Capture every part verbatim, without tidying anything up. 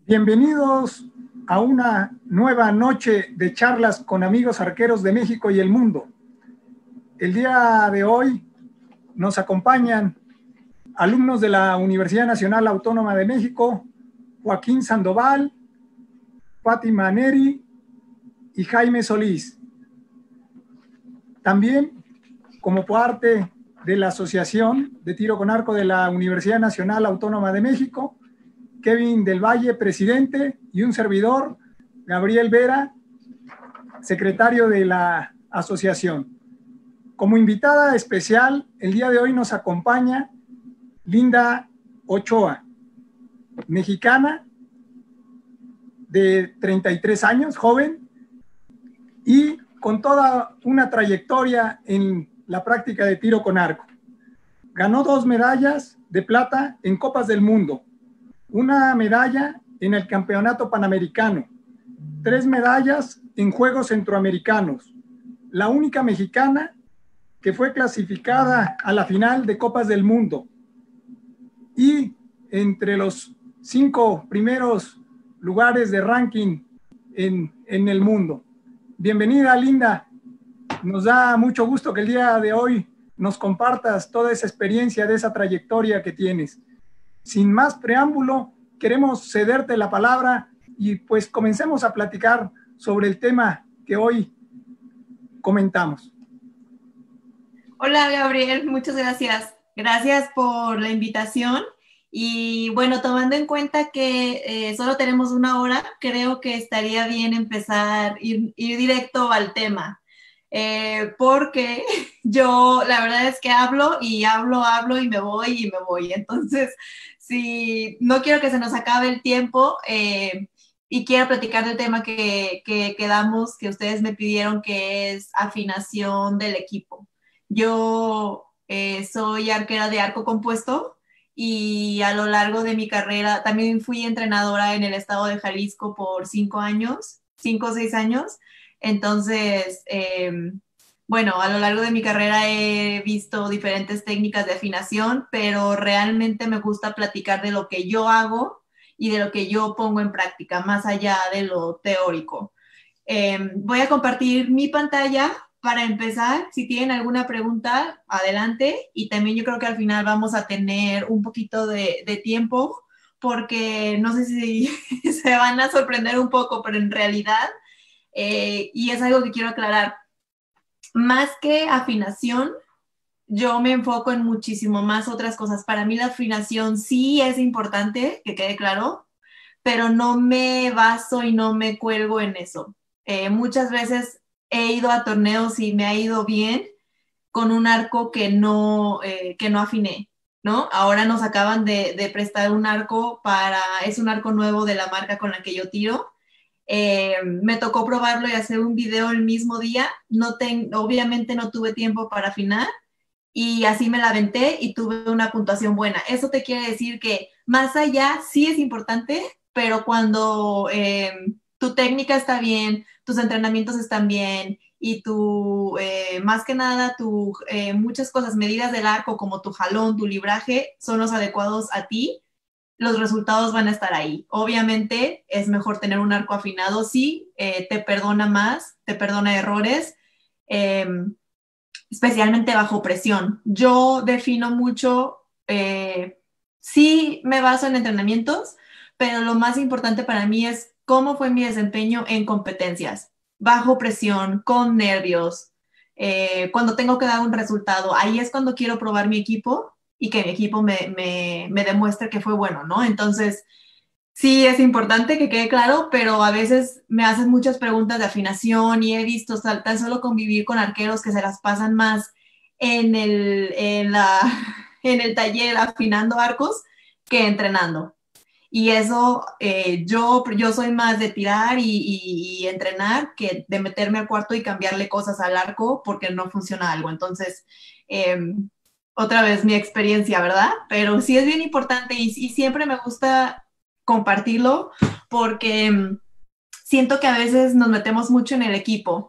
Bienvenidos a una nueva noche de charlas con amigos arqueros de México y el mundo. El día de hoy nos acompañan alumnos de la Universidad Nacional Autónoma de México, Joaquín Sandoval, Fátima Neri y Jaime Solís. También, como parte de la Asociación de Tiro con Arco de la Universidad Nacional Autónoma de México, Kevin del Valle, presidente, y un servidor, Gabriel Vera, secretario de la asociación. Como invitada especial, el día de hoy nos acompaña Linda Ochoa, mexicana de treinta y tres años, joven, y con toda una trayectoria en la práctica de tiro con arco. Ganó dos medallas de plata en Copas del Mundo, una medalla en el Campeonato Panamericano, tres medallas en Juegos Centroamericanos, la única mexicana que fue clasificada a la final de Copas del Mundo y entre los cinco primeros lugares de ranking en, en el mundo. Bienvenida, Linda. Nos da mucho gusto que el día de hoy nos compartas toda esa experiencia de esa trayectoria que tienes. Sin más preámbulo, queremos cederte la palabra y pues comencemos a platicar sobre el tema que hoy comentamos. Hola Gabriel, muchas gracias. Gracias por la invitación. Y bueno, tomando en cuenta que eh, solo tenemos una hora, creo que estaría bien empezar, ir, ir directo al tema. Eh, porque yo la verdad es que hablo y hablo, hablo y me voy y me voy. Entonces, si no quiero que se nos acabe el tiempo eh, y quiero platicar del tema que, que quedamos, que ustedes me pidieron, que es afinación del equipo. Yo eh, soy arquera de arco compuesto y a lo largo de mi carrera también fui entrenadora en el estado de Jalisco por cinco años, cinco o seis años. Entonces, eh, bueno, a lo largo de mi carrera he visto diferentes técnicas de afinación, pero realmente me gusta platicar de lo que yo hago y de lo que yo pongo en práctica, más allá de lo teórico. Eh, voy a compartir mi pantalla para empezar. Si tienen alguna pregunta, adelante. Y también yo creo que al final vamos a tener un poquito de, de tiempo, porque no sé si se van a sorprender un poco, pero en realidad, eh, y es algo que quiero aclarar, más que afinación, yo me enfoco en muchísimo más otras cosas. Para mí la afinación sí es importante, que quede claro, pero no me baso y no me cuelgo en eso. Eh, muchas veces he ido a torneos y me ha ido bien con un arco que no, eh, que no afiné, ¿no? Ahora nos acaban de, de prestar un arco para, es un arco nuevo de la marca con la que yo tiro. Eh, me tocó probarlo y hacer un video el mismo día. No ten, obviamente no tuve tiempo para afinar y así me la aventé y tuve una puntuación buena. Eso te quiere decir que más allá sí es importante, pero cuando eh, tu técnica está bien, tus entrenamientos están bien y tu, eh, más que nada, tu, eh, muchas cosas, medidas del arco como tu jalón, tu libraje, son los adecuados a ti, los resultados van a estar ahí. Obviamente es mejor tener un arco afinado, sí, eh, te perdona más, te perdona errores, eh, especialmente bajo presión. Yo defino mucho, eh, sí me baso en entrenamientos, pero lo más importante para mí es cómo fue mi desempeño en competencias, bajo presión, con nervios, eh, cuando tengo que dar un resultado. Ahí es cuando quiero probar mi equipo y que mi equipo me, me, me demuestre que fue bueno, ¿no? Entonces, sí, es importante que quede claro, pero a veces me hacen muchas preguntas de afinación y he visto tal, tan solo convivir con arqueros que se las pasan más en el, en la, en el taller afinando arcos que entrenando. Y eso, eh, yo, yo soy más de tirar y, y, y entrenar que de meterme al cuarto y cambiarle cosas al arco porque no funciona algo. Entonces, eh, otra vez mi experiencia, ¿verdad? Pero sí es bien importante y, y siempre me gusta compartirlo porque um, siento que a veces nos metemos mucho en el equipo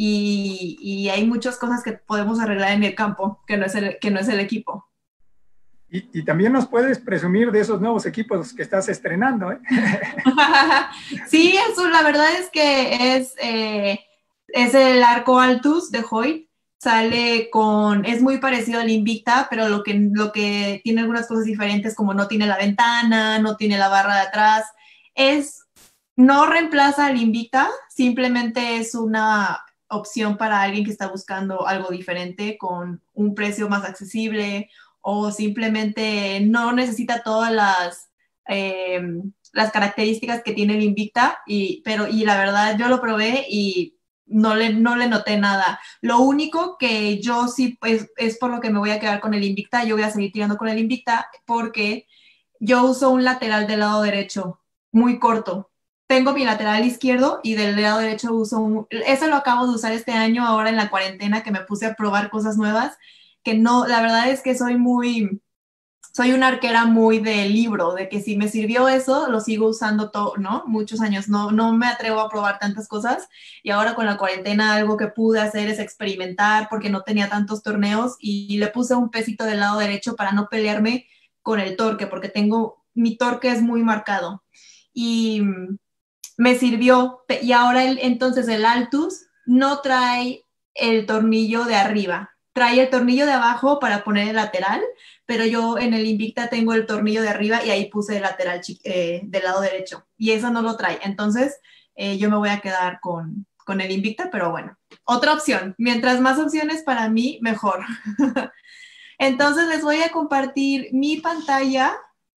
y, y hay muchas cosas que podemos arreglar en el campo que no es el, que no es el equipo. Y, y también nos puedes presumir de esos nuevos equipos que estás estrenando, ¿eh? Sí, eso la verdad es que es, eh, es el arco Altus de Hoyt. Sale con, es muy parecido al Invicta, pero lo que, lo que tiene algunas cosas diferentes, como no tiene la ventana, no tiene la barra de atrás. Es, no reemplaza al Invicta, simplemente es una opción para alguien que está buscando algo diferente con un precio más accesible, o simplemente no necesita todas las, eh, las características que tiene el Invicta, y, pero, y la verdad yo lo probé y no le, no le noté nada. Lo único que yo sí, pues, es por lo que me voy a quedar con el Invicta. Yo voy a seguir tirando con el Invicta porque yo uso un lateral del lado derecho muy corto. Tengo mi lateral izquierdo y del lado derecho uso un... Eso lo acabo de usar este año, ahora en la cuarentena, que me puse a probar cosas nuevas, que no, la verdad es que soy muy... Soy una arquera muy de libro, de que si me sirvió eso, lo sigo usando todo, ¿no? Muchos años, no, no me atrevo a probar tantas cosas, y ahora con la cuarentena algo que pude hacer es experimentar porque no tenía tantos torneos, y le puse un pesito del lado derecho para no pelearme con el torque, porque tengo, mi torque es muy marcado, y me sirvió. Y ahora el, entonces el Altus no trae el tornillo de arriba, trae el tornillo de abajo para poner el lateral, pero yo en el Invicta tengo el tornillo de arriba y ahí puse el lateral eh, del lado derecho, y eso no lo trae. Entonces eh, yo me voy a quedar con, con el Invicta, pero bueno, otra opción. Mientras más opciones para mí, mejor. Entonces les voy a compartir mi pantalla.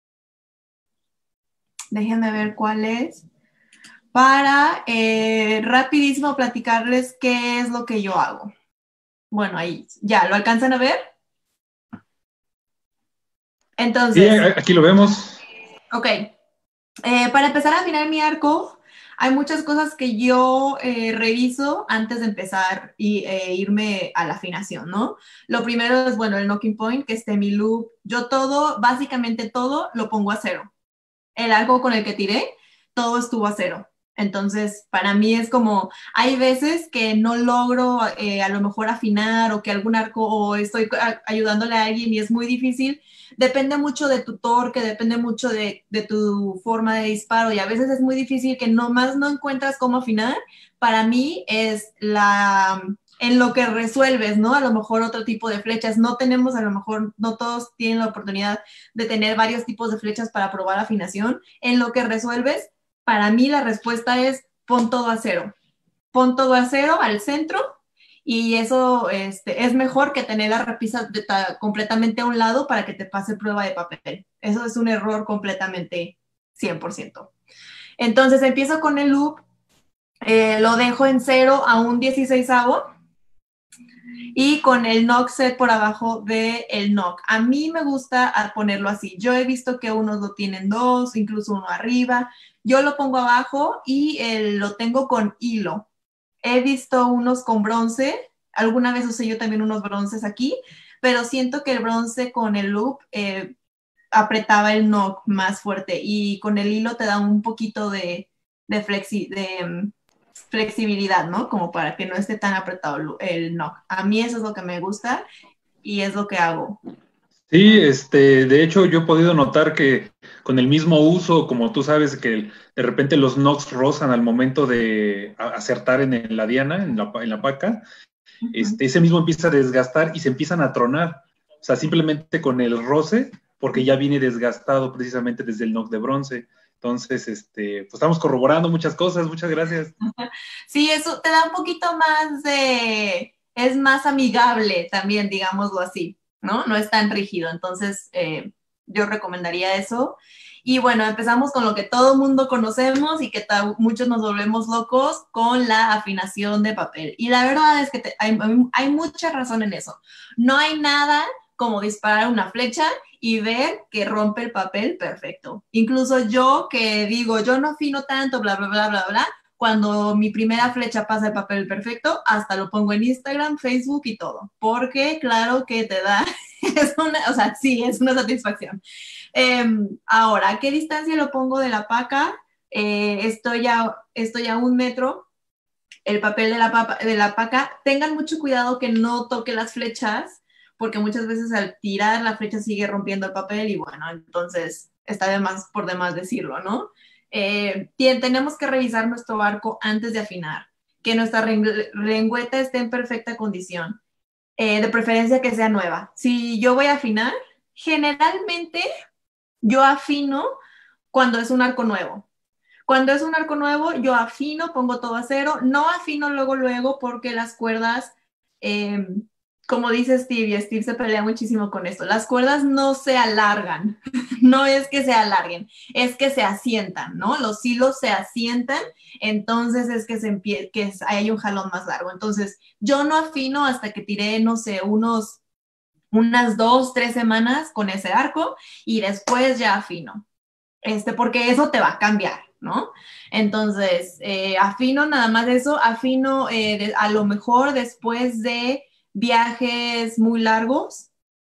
Déjenme ver cuál es. Para eh, rapidísimo platicarles qué es lo que yo hago. Bueno, ahí ya, ¿lo alcanzan a ver? Entonces. Sí, aquí lo vemos. Ok. Eh, para empezar a afinar mi arco, hay muchas cosas que yo eh, reviso antes de empezar y eh, irme a la afinación, ¿no? Lo primero es, bueno, el knocking point, que esté mi loop. Yo todo, básicamente todo, lo pongo a cero. El arco con el que tiré, todo estuvo a cero. Entonces, para mí es como, hay veces que no logro eh, a lo mejor afinar, o que algún arco, o estoy ayudándole a alguien y es muy difícil. Depende mucho de tu torque, depende mucho de, de tu forma de disparo, y a veces es muy difícil que nomás no encuentras cómo afinar. Para mí es la... en lo que resuelves, ¿no? A lo mejor otro tipo de flechas. No tenemos, a lo mejor, no todos tienen la oportunidad de tener varios tipos de flechas para probar afinación. En lo que resuelves, para mí la respuesta es pon todo a cero. Pon todo a cero al centro, y eso este, es mejor que tener la repisa de, ta, completamente a un lado para que te pase prueba de papel. Eso es un error completamente cien por ciento. Entonces empiezo con el loop, eh, lo dejo en cero a un dieciseisavo, y con el knock set por abajo del knock. A mí me gusta ponerlo así. Yo he visto que unos lo tienen dos, incluso uno arriba. Yo lo pongo abajo y eh, lo tengo con hilo. He visto unos con bronce. Alguna vez usé yo también unos bronces aquí, pero siento que el bronce con el loop eh, apretaba el knock más fuerte, y con el hilo te da un poquito de, de, flexi, de flexibilidad, ¿no? Como para que no esté tan apretado el knock. A mí eso es lo que me gusta y es lo que hago. Sí, este, de hecho yo he podido notar que con el mismo uso, como tú sabes, que de repente los knocks rozan al momento de acertar en la diana, en la, en la paca, uh-huh. este, ese mismo empieza a desgastar y se empiezan a tronar. O sea, simplemente con el roce, porque ya viene desgastado precisamente desde el knock de bronce. Entonces, este, pues estamos corroborando muchas cosas. Muchas gracias. Sí, eso te da un poquito más de... es más amigable también, digámoslo así, ¿no? No es tan rígido. Entonces, eh, yo recomendaría eso. Y bueno, empezamos con lo que todo mundo conocemos y que muchos nos volvemos locos, con la afinación de papel. Y la verdad es que te, hay, hay mucha razón en eso. No hay nada como disparar una flecha y ver que rompe el papel perfecto. Incluso yo, que digo, yo no afino tanto, bla, bla, bla, bla, bla, cuando mi primera flecha pasa el papel perfecto, hasta lo pongo en Instagram, Facebook y todo, porque claro que te da, es una, o sea, sí, es una satisfacción. Eh, ahora, ¿a qué distancia lo pongo de la paca? Eh, estoy, a, estoy a un metro, el papel de la, papa, de la paca. Tengan mucho cuidado que no toque las flechas, porque muchas veces al tirar la flecha sigue rompiendo el papel y bueno, entonces está de más, por demás decirlo, ¿no? Eh, tenemos que revisar nuestro arco antes de afinar, que nuestra lengüeta esté en perfecta condición, eh, de preferencia que sea nueva. Si yo voy a afinar, generalmente yo afino cuando es un arco nuevo. Cuando es un arco nuevo, yo afino, pongo todo a cero, no afino luego, luego, porque las cuerdas, eh, como dice Steve, y Steve se pelea muchísimo con esto, las cuerdas no se alargan, no es que se alarguen, es que se asientan, ¿no? Los hilos se asientan, entonces es que, se empie que hay un jalón más largo. Entonces, yo no afino hasta que tiré, no sé, unos, unas dos, tres semanas con ese arco, y después ya afino, este, porque eso te va a cambiar, ¿no? Entonces, eh, afino nada más eso, afino eh, de, a lo mejor después de viajes muy largos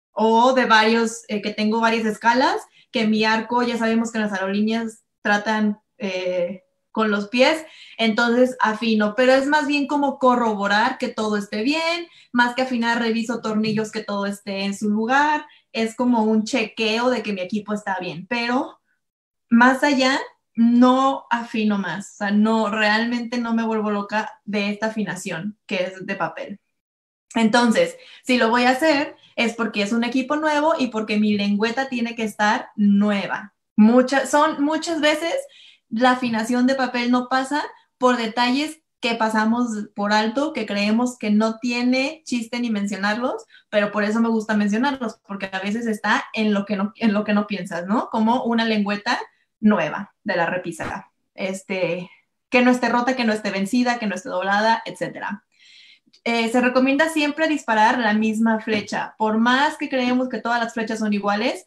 o de varios, eh, que tengo varias escalas, que mi arco, ya sabemos que las aerolíneas tratan eh, con los pies, entonces afino, pero es más bien como corroborar que todo esté bien, más que afinar, reviso tornillos que todo esté en su lugar, es como un chequeo de que mi equipo está bien, pero más allá, no afino más, o sea, no, realmente no me vuelvo loca de esta afinación que es de papel. Entonces, si lo voy a hacer es porque es un equipo nuevo y porque mi lengüeta tiene que estar nueva. Muchas, son, muchas veces la afinación de papel no pasa por detalles que pasamos por alto, que creemos que no tiene chiste ni mencionarlos, pero por eso me gusta mencionarlos, porque a veces está en lo que no, en lo que no piensas, ¿no? Como una lengüeta nueva de la repisa, este, que no esté rota, que no esté vencida, que no esté doblada, etcétera. Eh, se recomienda siempre disparar la misma flecha, por más que creemos que todas las flechas son iguales,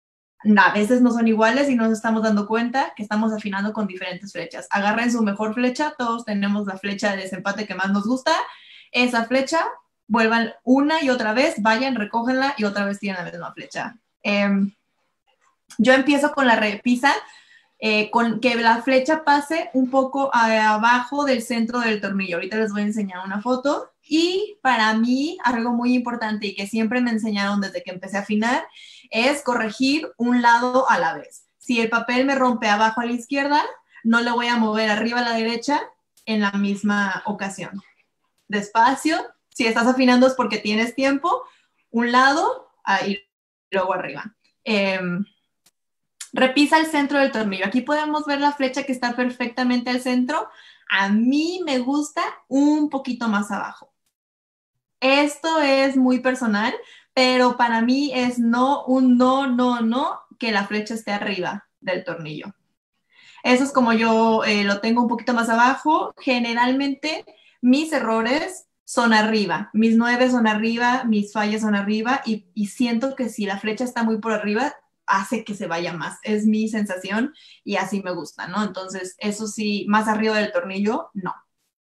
a veces no son iguales y nos estamos dando cuenta que estamos afinando con diferentes flechas. Agarren su mejor flecha, todos tenemos la flecha de desempate que más nos gusta, esa flecha, vuelvan una y otra vez, vayan, recógenla y otra vez tienen la misma flecha. Eh, yo empiezo con la repisa, Eh, con que la flecha pase un poco a, abajo del centro del tornillo. Ahorita les voy a enseñar una foto. Y para mí, algo muy importante y que siempre me enseñaron desde que empecé a afinar, es corregir un lado a la vez. Si el papel me rompe abajo a la izquierda, no le voy a mover arriba a la derecha en la misma ocasión. Despacio, si estás afinando es porque tienes tiempo, un lado y luego arriba. Eh, Repisa el centro del tornillo. Aquí podemos ver la flecha que está perfectamente al centro. A mí me gusta un poquito más abajo. Esto es muy personal, pero para mí es no, un no, no, no, que la flecha esté arriba del tornillo. Eso es como yo eh, lo tengo un poquito más abajo. Generalmente mis errores son arriba. Mis nueve son arriba, mis fallas son arriba y, y siento que si la flecha está muy por arriba, hace que se vaya más, es mi sensación y así me gusta, ¿no? Entonces, eso sí, más arriba del tornillo, no.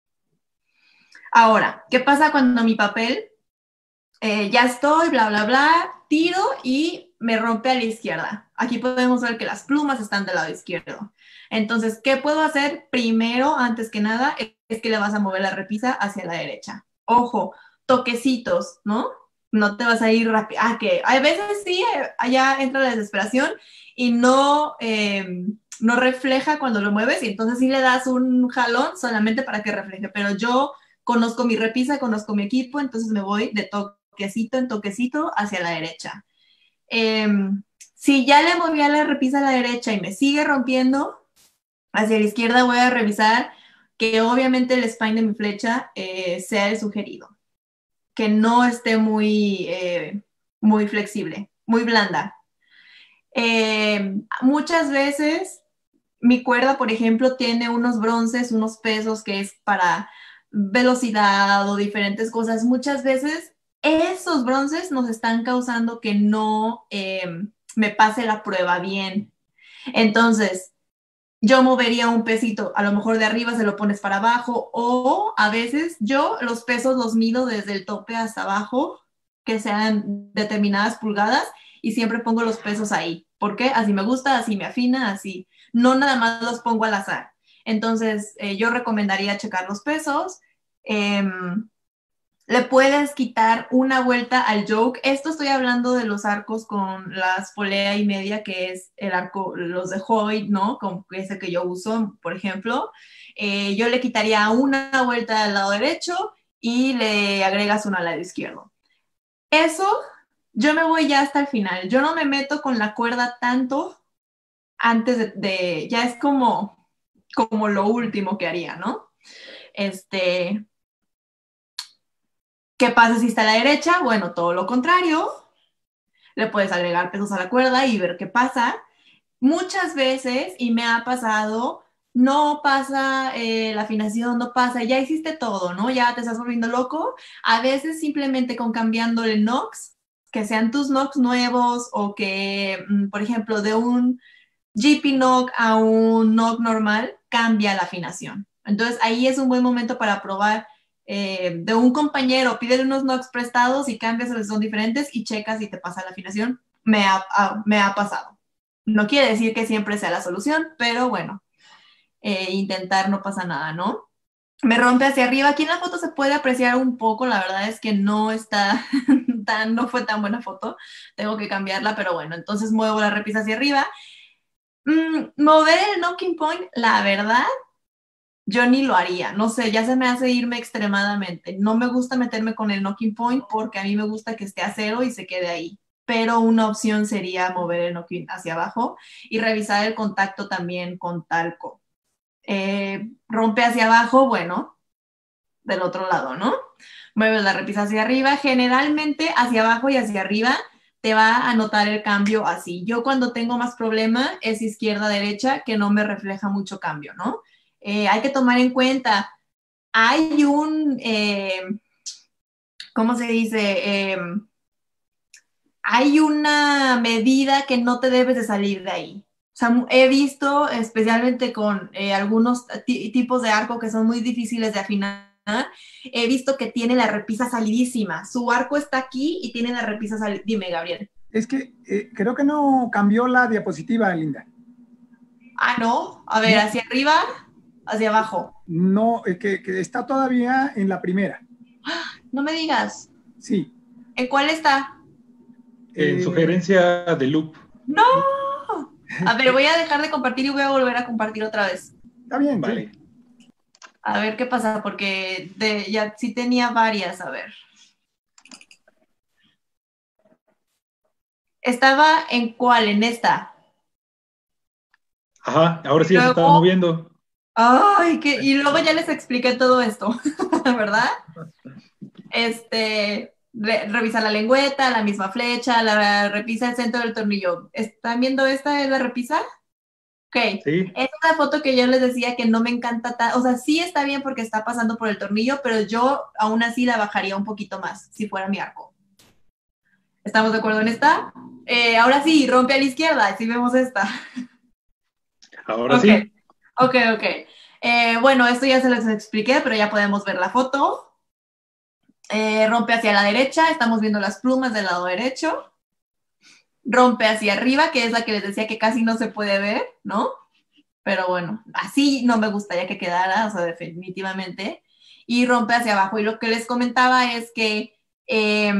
Ahora, ¿qué pasa cuando mi papel, eh, ya estoy, bla, bla, bla, tiro y me rompe a la izquierda? Aquí podemos ver que las plumas están del lado izquierdo. Entonces, ¿qué puedo hacer? Primero, antes que nada, es que le vas a mover la repisa hacia la derecha. Ojo, toquecitos, ¿no? No te vas a ir rápido. Ah, que a veces sí, allá entra la desesperación y no, eh, no refleja cuando lo mueves y entonces sí le das un jalón solamente para que refleje. Pero yo conozco mi repisa, conozco mi equipo, entonces me voy de toquecito en toquecito hacia la derecha. Eh, si ya le moví a la repisa a la derecha y me sigue rompiendo, hacia la izquierda voy a revisar que obviamente el spine de mi flecha eh, sea el sugerido, que no esté muy, eh, muy flexible, muy blanda. Eh, muchas veces mi cuerda, por ejemplo, tiene unos bronces, unos pesos que es para velocidad o diferentes cosas. Muchas veces esos bronces nos están causando que no eh, me pase la prueba bien. Entonces, yo movería un pesito, a lo mejor de arriba se lo pones para abajo, o a veces yo los pesos los mido desde el tope hasta abajo, que sean determinadas pulgadas, y siempre pongo los pesos ahí. ¿Por qué? Así me gusta, así me afina, así. No nada más los pongo al azar. Entonces, eh, yo recomendaría checar los pesos. Eh, le puedes quitar una vuelta al yoke. Esto estoy hablando de los arcos con las polea y media, que es el arco, los de Hoyt, ¿no? Como ese que yo uso, por ejemplo. Eh, yo le quitaría una vuelta al lado derecho y le agregas una al lado izquierdo. Eso, yo me voy ya hasta el final. Yo no me meto con la cuerda tanto antes de, de ya es como, como lo último que haría, ¿no? Este... ¿Qué pasa si está a la derecha? Bueno, todo lo contrario. Le puedes agregar pesos a la cuerda y ver qué pasa. Muchas veces, y me ha pasado, no pasa eh, la afinación, no pasa, ya hiciste todo, ¿no? Ya te estás volviendo loco. A veces simplemente con cambiándole knocks, que sean tus knocks nuevos o que, por ejemplo, de un G P knock a un knock normal, cambia la afinación. Entonces ahí es un buen momento para probar eh, de un compañero, pídele unos knocks prestados y cambias si son diferentes y checas si te pasa la afinación. Me ha, a, me ha pasado. No quiere decir que siempre sea la solución, pero bueno, eh, intentar no pasa nada, ¿no? Me rompe hacia arriba. Aquí en la foto se puede apreciar un poco, la verdad es que no está tan, no fue tan buena foto, tengo que cambiarla, pero bueno, entonces muevo la repisa hacia arriba. Mm, mover el knocking point, la verdad, yo ni lo haría, no sé, ya se me hace irme extremadamente. No me gusta meterme con el knocking point porque a mí me gusta que esté a cero y se quede ahí. Pero una opción sería mover el knocking hacia abajo y revisar el contacto también con talco. Eh, rompe hacia abajo, bueno, del otro lado, ¿no? Mueves la repisa hacia arriba, generalmente hacia abajo y hacia arriba te va a notar el cambio así. Yo cuando tengo más problema es izquierda-derecha, que no me refleja mucho cambio, ¿no? Eh, hay que tomar en cuenta, hay un, eh, ¿cómo se dice? Eh, hay una medida que no te debes de salir de ahí. O sea, he visto, especialmente con eh, algunos tipos de arco que son muy difíciles de afinar, he visto que tiene la repisa salidísima. Su arco está aquí y tiene la repisa salidísima. Dime, Gabriel. Es que eh, creo que no cambió la diapositiva, Linda. Ah, no. A ver, no. hacia arriba, hacia abajo. No, eh, que, que está todavía en la primera. No me digas. Sí. ¿En cuál está? En eh, sugerencia de loop. ¡No! A ver, voy a dejar de compartir y voy a volver a compartir otra vez. Está bien, vale. Sí. A ver qué pasa, porque de, ya sí tenía varias, a ver. ¿Estaba en cuál? ¿En esta? Ajá, ahora sí ya se estaba moviendo. Ay, que, y luego ya les expliqué todo esto, ¿verdad? Este, re, revisa la lengüeta, la misma flecha, la repisa el centro del tornillo. ¿Están viendo esta es la repisa? Ok, sí. Esta es la foto que yo les decía que no me encanta tanto, o sea, sí está bien porque está pasando por el tornillo, pero yo aún así la bajaría un poquito más, si fuera mi arco. ¿Estamos de acuerdo en esta? Eh, ahora sí, rompe a la izquierda, si vemos esta. Ahora okay. sí. Ok, ok. Eh, bueno, esto ya se les expliqué, pero ya podemos ver la foto. Eh, rompe hacia la derecha, estamos viendo las plumas del lado derecho. Rompe hacia arriba, que es la que les decía que casi no se puede ver, ¿no? Pero bueno, así no me gustaría que quedara, o sea, definitivamente. Y rompe hacia abajo. Y lo que les comentaba es que, eh,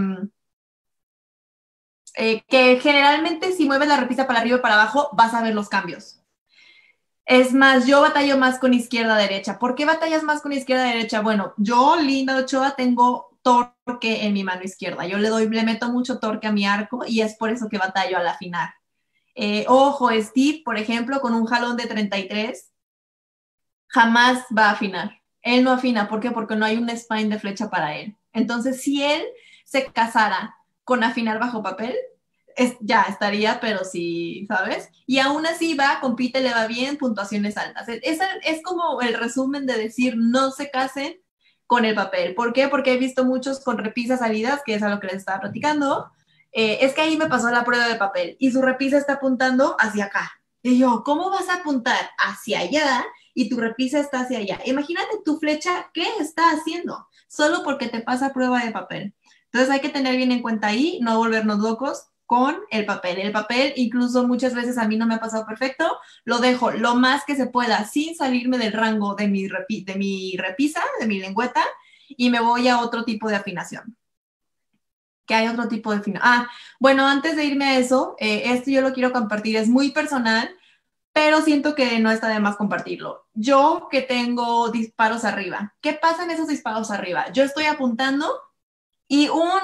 eh, que generalmente si mueves la repisa para arriba y para abajo, vas a ver los cambios. Es más, yo batallo más con izquierda-derecha. ¿Por qué batallas más con izquierda-derecha? Bueno, yo, Linda Ochoa, tengo torque en mi mano izquierda. Yo le doy, le meto mucho torque a mi arco y es por eso que batallo al afinar. Eh, ojo, Steve, por ejemplo, con un jalón de treinta y tres, jamás va a afinar. Él no afina. ¿Por qué? Porque no hay un spine de flecha para él. Entonces, si él se casara con afinar bajo papel, es, ya estaría, pero sí, ¿sabes? Y aún así va, compite, le va bien, puntuaciones altas. Es, es como el resumen de decir, no se casen con el papel. ¿Por qué? Porque he visto muchos con repisas salidas, que es a lo que les estaba platicando. Eh, es que ahí me pasó la prueba de papel y su repisa está apuntando hacia acá. Y yo, ¿cómo vas a apuntar hacia allá y tu repisa está hacia allá? Imagínate tu flecha, ¿qué está haciendo? Solo porque te pasa prueba de papel. Entonces hay que tener bien en cuenta ahí, no volvernos locos con el papel. El papel, incluso muchas veces a mí no me ha pasado perfecto, lo dejo lo más que se pueda sin salirme del rango de mi, repi de mi repisa, de mi lengüeta, y me voy a otro tipo de afinación. ¿Qué hay otro tipo de afinación? Ah, bueno, antes de irme a eso, eh, esto yo lo quiero compartir, es muy personal, pero siento que no está de más compartirlo. Yo que tengo disparos arriba, ¿qué pasa en esos disparos arriba? Yo estoy apuntando y un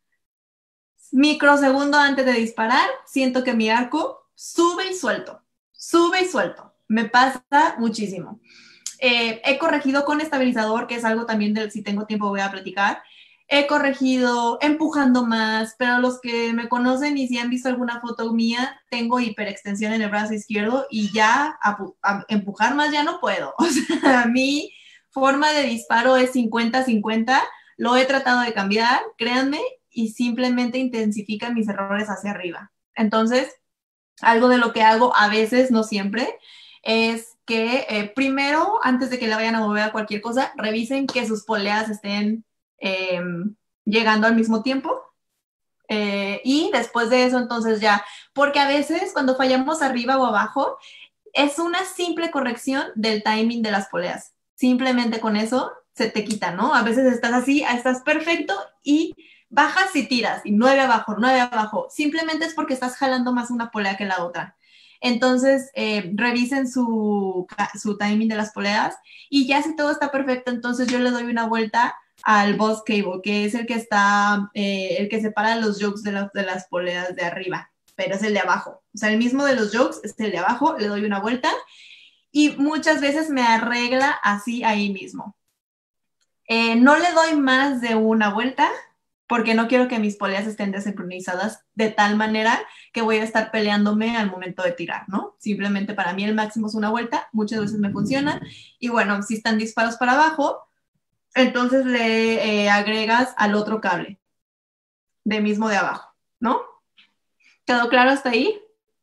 microsegundo antes de disparar, siento que mi arco sube y suelto, sube y suelto. Me pasa muchísimo. Eh, he corregido con estabilizador, que es algo también del si tengo tiempo voy a platicar. He corregido empujando más, pero los que me conocen y si han visto alguna foto mía, tengo hiperextensión en el brazo izquierdo y ya a, a empujar más ya no puedo. O sea, mi forma de disparo es cincuenta cincuenta, lo he tratado de cambiar, créanme, y simplemente intensifica mis errores hacia arriba. Entonces, algo de lo que hago a veces, no siempre, es que eh, primero, antes de que le vayan a mover a cualquier cosa, revisen que sus poleas estén eh, llegando al mismo tiempo. Eh, y después de eso, entonces ya, porque a veces cuando fallamos arriba o abajo, es una simple corrección del timing de las poleas. Simplemente con eso se te quita, ¿no? A veces estás así, estás perfecto y bajas y tiras, y nueve abajo, nueve abajo. Simplemente es porque estás jalando más una polea que la otra. Entonces, eh, revisen su, su timing de las poleas y ya si todo está perfecto, entonces yo le doy una vuelta al boss cable, que es el que está, eh, el que separa los yokes de, la, de las poleas de arriba, pero es el de abajo. O sea, el mismo de los yokes es el de abajo, le doy una vuelta y muchas veces me arregla así ahí mismo. Eh, no le doy más de una vuelta porque no quiero que mis poleas estén desincronizadas de tal manera que voy a estar peleándome al momento de tirar, ¿no? Simplemente para mí el máximo es una vuelta, muchas veces me funciona, y bueno, si están disparos para abajo, entonces le eh, agregas al otro cable, de mismo de abajo, ¿no? ¿Quedó claro hasta ahí?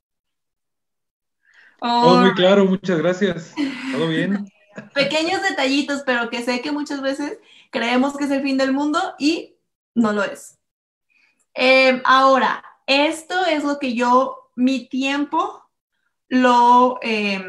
Todo muy claro, muchas gracias. ¿Todo bien? Pequeños detallitos, pero que sé que muchas veces creemos que es el fin del mundo y no lo es. Eh, ahora, esto es lo que yo, mi tiempo lo eh,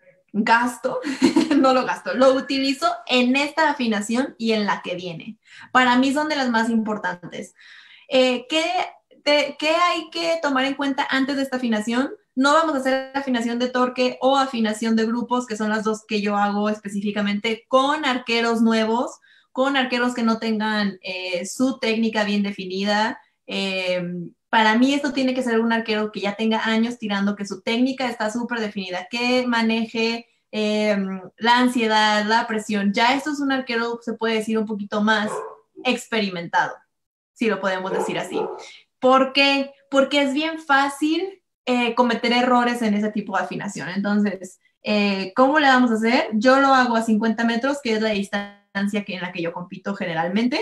gasto, no lo gasto, lo utilizo en esta afinación y en la que viene. Para mí son de las más importantes. Eh, ¿qué, te, ¿Qué hay que tomar en cuenta antes de esta afinación? No vamos a hacer afinación de torque o afinación de grupos, que son las dos que yo hago específicamente con arqueros nuevos, con arqueros que no tengan eh, su técnica bien definida. Eh, para mí esto tiene que ser un arquero que ya tenga años tirando, que su técnica está súper definida, que maneje eh, la ansiedad, la presión. Ya esto es un arquero, se puede decir, un poquito más experimentado, si lo podemos decir así. ¿Por qué? Porque es bien fácil eh, cometer errores en ese tipo de afinación. Entonces, eh, ¿cómo le vamos a hacer? Yo lo hago a cincuenta metros, que es la distancia que, en la que yo compito generalmente.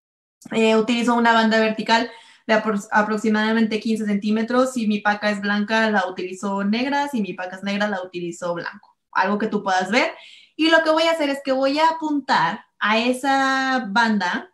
Eh, utilizo una banda vertical de apro aproximadamente quince centímetros. Si mi paca es blanca, la utilizo negra. Si mi paca es negra, la utilizo blanco. Algo que tú puedas ver. Y lo que voy a hacer es que voy a apuntar a esa banda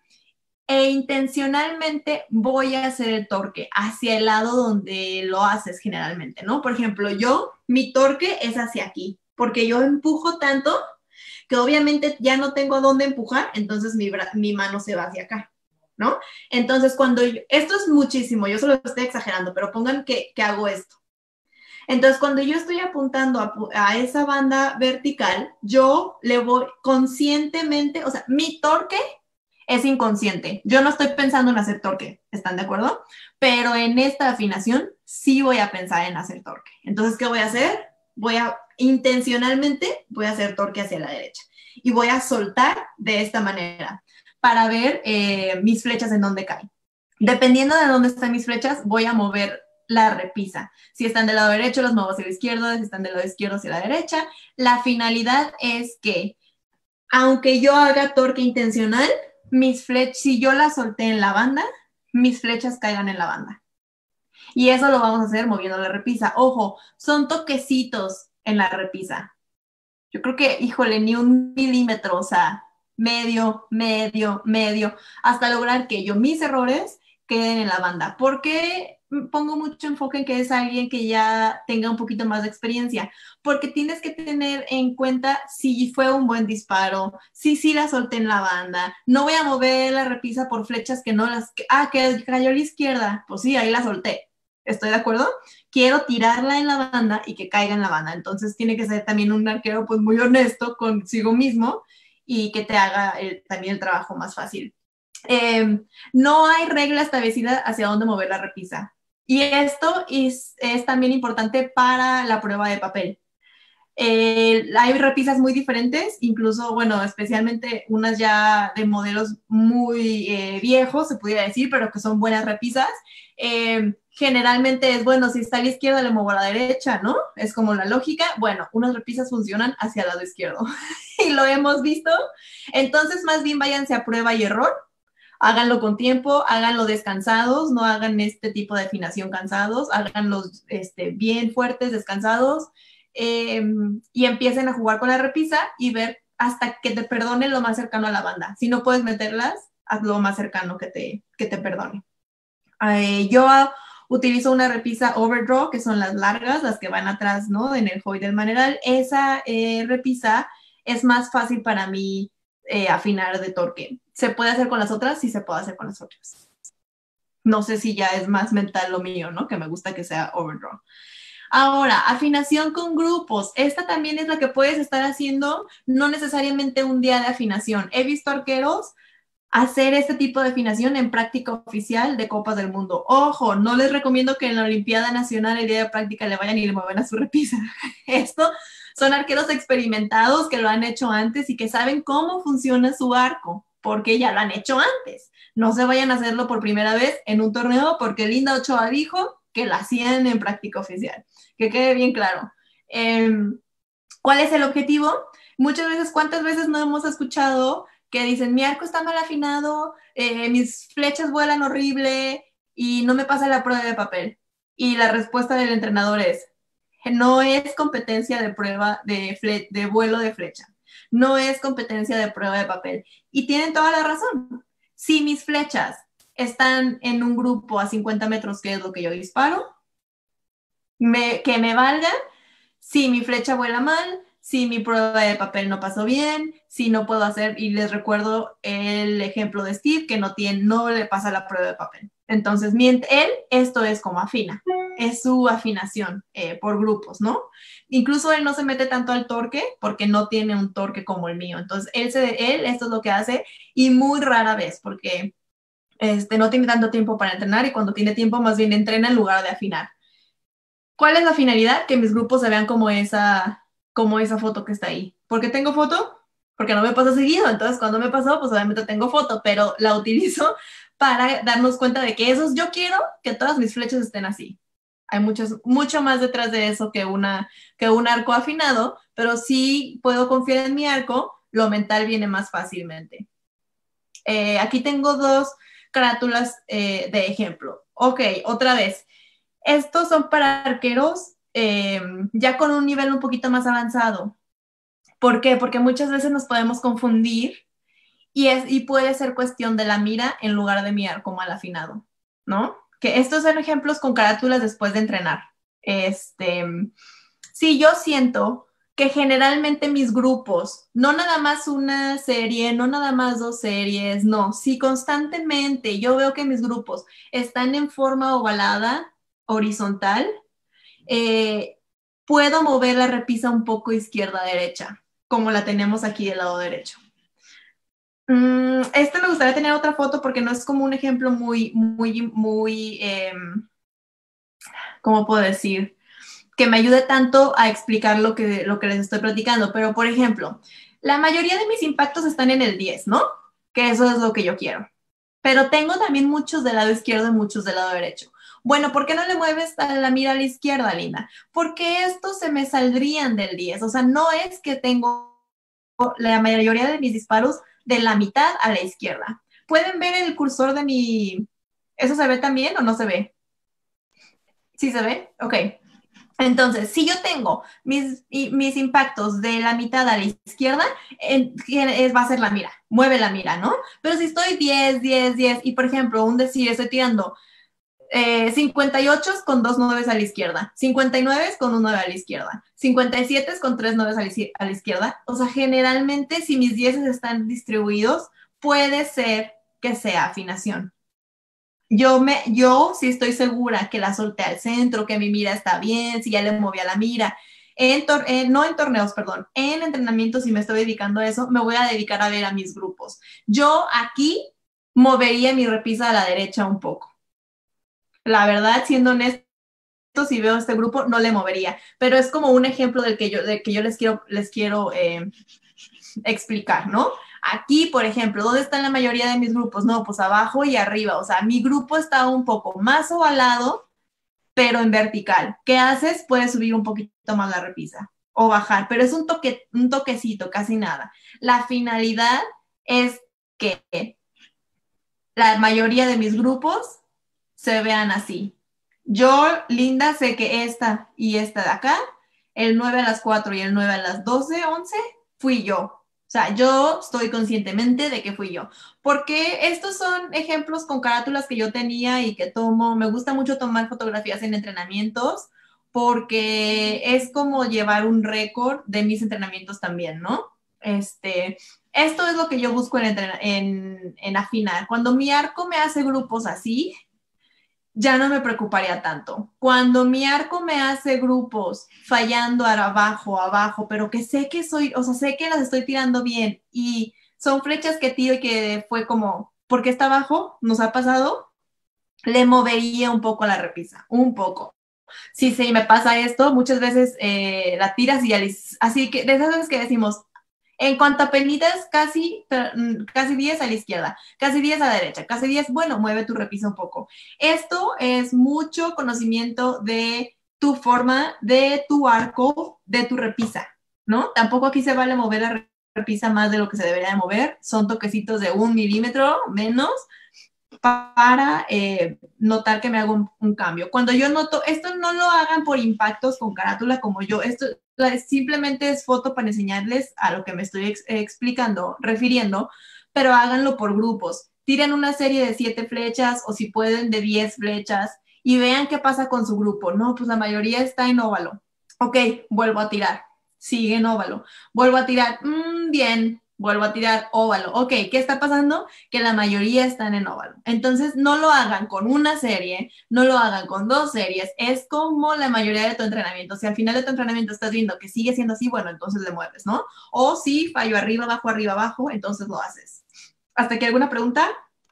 e intencionalmente voy a hacer el torque hacia el lado donde lo haces generalmente, ¿no? Por ejemplo, yo, mi torque es hacia aquí, porque yo empujo tanto que obviamente ya no tengo a dónde empujar, entonces mi, mi mano se va hacia acá, ¿no? Entonces, cuando yo, esto es muchísimo, yo solo estoy exagerando, pero pongan que, que hago esto. Entonces, cuando yo estoy apuntando a, a esa banda vertical, yo le voy conscientemente, o sea, mi torque es inconsciente. Yo no estoy pensando en hacer torque, ¿están de acuerdo? Pero en esta afinación sí voy a pensar en hacer torque. Entonces, ¿qué voy a hacer? Voy a, intencionalmente, voy a hacer torque hacia la derecha. Y voy a soltar de esta manera para ver eh, mis flechas en dónde caen. Dependiendo de dónde están mis flechas, voy a mover la repisa. Si están del lado derecho, los muevo hacia la izquierda. Si están del lado izquierdo, hacia la derecha. La finalidad es que, aunque yo haga torque intencional, mis flechas, si yo las solté en la banda, mis flechas caigan en la banda. Y eso lo vamos a hacer moviendo la repisa. Ojo, son toquecitos en la repisa. Yo creo que, híjole, ni un milímetro, o sea, medio, medio, medio, hasta lograr que yo mis errores queden en la banda. ¿Por qué pongo mucho enfoque en que es alguien que ya tenga un poquito más de experiencia? Porque tienes que tener en cuenta si fue un buen disparo, si sí la solté en la banda, no voy a mover la repisa por flechas que no las... Ah, que cayó a la izquierda, pues sí, ahí la solté. ¿Estoy de acuerdo? Quiero tirarla en la banda y que caiga en la banda. Entonces tiene que ser también un arquero pues muy honesto consigo mismo y que te haga el, también el trabajo más fácil. Eh, no hay regla establecida hacia dónde mover la repisa. Y esto es, es también importante para la prueba de papel. Eh, hay repisas muy diferentes, incluso, bueno, especialmente unas ya de modelos muy eh, viejos, se pudiera decir, pero que son buenas repisas. Eh, generalmente es, bueno, si está a la izquierda, le muevo a la derecha, ¿no? Es como la lógica. Bueno, unas repisas funcionan hacia el lado izquierdo y lo hemos visto. Entonces, más bien váyanse a prueba y error. Háganlo con tiempo, háganlo descansados, no hagan este tipo de afinación cansados, háganlos este, bien fuertes, descansados, eh, y empiecen a jugar con la repisa y ver hasta que te perdone lo más cercano a la banda. Si no puedes meterlas, haz lo más cercano que te, que te perdone. Eh, yo utilizo una repisa overdraw, que son las largas, las que van atrás, ¿no? En el foil del maneral. Esa eh, repisa es más fácil para mí eh, afinar de torque. ¿Se puede hacer con las otras? Sí, se puede hacer con las otras. No sé si ya es más mental lo mío, ¿no? Que me gusta que sea overdraw. Ahora, afinación con grupos. Esta también es la que puedes estar haciendo, no necesariamente un día de afinación. He visto arqueros hacer este tipo de afinación en práctica oficial de Copas del Mundo. Ojo, no les recomiendo que en la Olimpiada Nacional el día de práctica le vayan y le muevan a su repisa. Esto son arqueros experimentados que lo han hecho antes y que saben cómo funciona su arco, porque ya lo han hecho antes. No se vayan a hacerlo por primera vez en un torneo, porque Linda Ochoa dijo que lo hacían en práctica oficial. Que quede bien claro. Eh, ¿Cuál es el objetivo? Muchas veces, ¿cuántas veces no hemos escuchado que dicen, mi arco está mal afinado, eh, mis flechas vuelan horrible y no me pasa la prueba de papel? Y la respuesta del entrenador es, no es competencia de prueba de, fle- de vuelo de flecha, no es competencia de prueba de papel. Y tienen toda la razón. Si mis flechas están en un grupo a cincuenta metros, que es lo que yo disparo, me, que me valgan si mi flecha vuela mal, si mi prueba de papel no pasó bien, si no puedo hacer, y les recuerdo el ejemplo de Steve, que no, tiene, no le pasa la prueba de papel. Entonces, él, esto es como afina, es su afinación eh, por grupos, ¿no? Incluso él no se mete tanto al torque porque no tiene un torque como el mío. Entonces, él, se, él esto es lo que hace y muy rara vez porque este, no tiene tanto tiempo para entrenar y cuando tiene tiempo más bien entrena en lugar de afinar. ¿Cuál es la finalidad? Que mis grupos se vean como esa, como esa foto que está ahí. ¿Por qué tengo foto? Porque no me pasa seguido. Entonces, cuando me pasó, pues obviamente tengo foto, pero la utilizo para darnos cuenta de que esos yo quiero que todas mis flechas estén así. Hay muchos, mucho más detrás de eso que, una, que un arco afinado, pero sí puedo confiar en mi arco, lo mental viene más fácilmente. Eh, aquí tengo dos carátulas eh, de ejemplo. Ok, otra vez. Estos son para arqueros eh, ya con un nivel un poquito más avanzado. ¿Por qué? Porque muchas veces nos podemos confundir y, es, y puede ser cuestión de la mira en lugar de mi arco mal afinado, ¿no? Que estos son ejemplos con carátulas después de entrenar. Este, sí, yo siento que generalmente mis grupos, no nada más una serie, no nada más dos series, no, si constantemente yo veo que mis grupos están en forma ovalada, horizontal, eh, puedo mover la repisa un poco izquierda-derecha, como la tenemos aquí del lado derecho. Mm, este me gustaría tener otra foto porque no es como un ejemplo muy, muy, muy, eh, ¿cómo puedo decir? Que me ayude tanto a explicar lo que, lo que les estoy platicando. Pero, por ejemplo, la mayoría de mis impactos están en el diez, ¿no? Que eso es lo que yo quiero. Pero tengo también muchos del lado izquierdo y muchos del lado derecho. Bueno, ¿por qué no le mueves a la mira a la izquierda, Linda? Porque estos se me saldrían del diez. O sea, no es que tengo la mayoría de mis disparos de la mitad a la izquierda. ¿Pueden ver el cursor de mi... ¿Eso se ve también o no se ve? ¿Sí se ve? Ok. Entonces, si yo tengo mis, mis impactos de la mitad a la izquierda, eh, va a ser la mira, mueve la mira, ¿no? Pero si estoy diez, diez, diez, y por ejemplo, un decir, estoy tirando eh, cincuenta y ocho con dos nueves a la izquierda, cincuenta y nueve con un nueve a la izquierda, cincuenta y siete con tres nueves a la, a la izquierda, o sea, generalmente si mis dieces están distribuidos, puede ser que sea afinación. Yo, me, yo sí estoy segura que la solté al centro, que mi mira está bien, si ya le moví a la mira. En tor eh, no en torneos, perdón, en entrenamientos, si me estoy dedicando a eso, me voy a dedicar a ver a mis grupos. Yo aquí movería mi repisa a la derecha un poco. La verdad, siendo honesto, si veo este grupo, no le movería. Pero es como un ejemplo del que yo, del que yo les quiero, les quiero eh, explicar, ¿no? Aquí, por ejemplo, ¿dónde están la mayoría de mis grupos? No, pues abajo y arriba. O sea, mi grupo está un poco más ovalado, pero en vertical. ¿Qué haces? Puedes subir un poquito más la repisa o bajar, pero es un, toque, un toquecito, casi nada. La finalidad es que la mayoría de mis grupos se vean así. Yo, Linda, sé que esta y esta de acá, el nueve a las cuatro y el nueve a las doce, once, fui yo. O sea, yo estoy conscientemente de que fui yo. Porque estos son ejemplos con carátulas que yo tenía y que tomo. Me gusta mucho tomar fotografías en entrenamientos porque es como llevar un récord de mis entrenamientos también, ¿no? Este, esto es lo que yo busco en, en, en afinar. Cuando mi arco me hace grupos así, ya no me preocuparía tanto. Cuando mi arco me hace grupos fallando abajo, abajo, pero que sé que soy, o sea, sé que las estoy tirando bien y son flechas que tiro y que fue como, ¿por qué está abajo? ¿Nos ha pasado? Le movería un poco la repisa, un poco. Sí, sí, me pasa esto, muchas veces eh, la tiras y ya les, así que de esas veces que decimos, en cuanto a penitas, casi, casi diez a la izquierda, casi diez a la derecha, casi diez, bueno, mueve tu repisa un poco. Esto es mucho conocimiento de tu forma, de tu arco, de tu repisa, ¿no? Tampoco aquí se vale mover la repisa más de lo que se debería de mover, son toquecitos de un milímetro menos para eh, notar que me hago un, un cambio. Cuando yo noto, esto no lo hagan por impactos con carátula como yo, esto simplemente es foto para enseñarles a lo que me estoy ex explicando, refiriendo, pero háganlo por grupos. Tiren una serie de siete flechas o si pueden de diez flechas y vean qué pasa con su grupo. No, pues la mayoría está en óvalo. Ok, vuelvo a tirar. Sigue en óvalo. Vuelvo a tirar. Mm, bien. Vuelvo a tirar óvalo. Ok, ¿qué está pasando? Que la mayoría están en óvalo. Entonces, no lo hagan con una serie, no lo hagan con dos series. Es como la mayoría de tu entrenamiento. Si al final de tu entrenamiento estás viendo que sigue siendo así, bueno, entonces le mueves, ¿no? O si fallo arriba, abajo, arriba, abajo, entonces lo haces. ¿Hasta aquí alguna pregunta?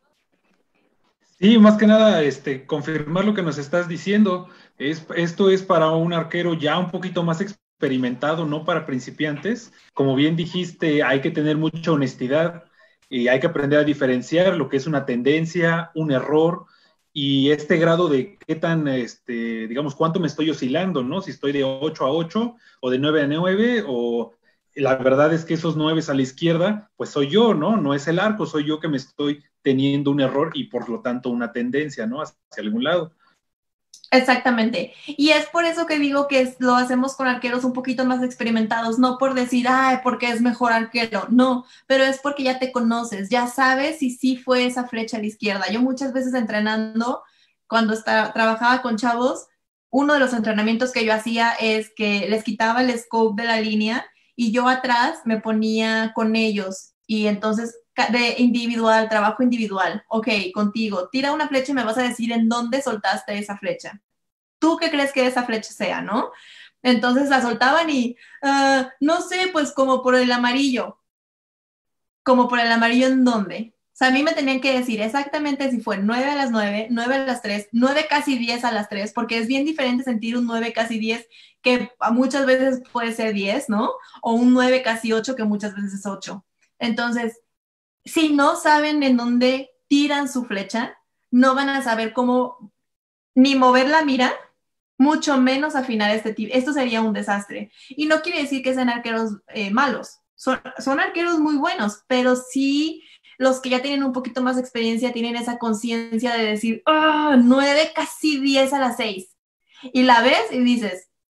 Sí, más que nada, este, confirmar lo que nos estás diciendo. Es, esto es para un arquero ya un poquito más experimentado, no para principiantes. Como bien dijiste, hay que tener mucha honestidad y hay que aprender a diferenciar lo que es una tendencia, un error y este grado de qué tan, este, digamos, cuánto me estoy oscilando, ¿no? Si estoy de ocho a ocho o de nueve a nueve o la verdad es que esos nueve a la izquierda, pues soy yo, ¿no? No es el arco, soy yo que me estoy teniendo un error y por lo tanto una tendencia, ¿no? Hacia algún lado. Exactamente. Y es por eso que digo que es, lo hacemos con arqueros un poquito más experimentados, no por decir, ay, porque es mejor arquero, no, pero es porque ya te conoces, ya sabes si sí fue esa flecha a la izquierda. Yo muchas veces entrenando, cuando está, trabajaba con chavos, uno de los entrenamientos que yo hacía es que les quitaba el scope de la línea y yo atrás me ponía con ellos y entonces de individual, trabajo individual. Ok, contigo, tira una flecha y me vas a decir en dónde soltaste esa flecha. ¿Tú qué crees que esa flecha sea, no? Entonces la soltaban y, uh, no sé, pues como por el amarillo. ¿Como por el amarillo en dónde? O sea, a mí me tenían que decir exactamente si fue nueve a las nueve, nueve a las tres, nueve casi diez a las tres, porque es bien diferente sentir un nueve casi diez, que muchas veces puede ser diez, ¿no? O un nueve casi ocho, que muchas veces es ocho. Entonces, si no saben en dónde tiran su flecha, no van a saber cómo ni mover la mira, mucho menos afinar este tipo. Esto sería un desastre. Y no quiere decir que sean arqueros eh, malos. Son, son arqueros muy buenos, pero sí los que ya tienen un poquito más de experiencia tienen esa conciencia de decir, oh, nueve, casi diez a las seis. Y la ves y dices,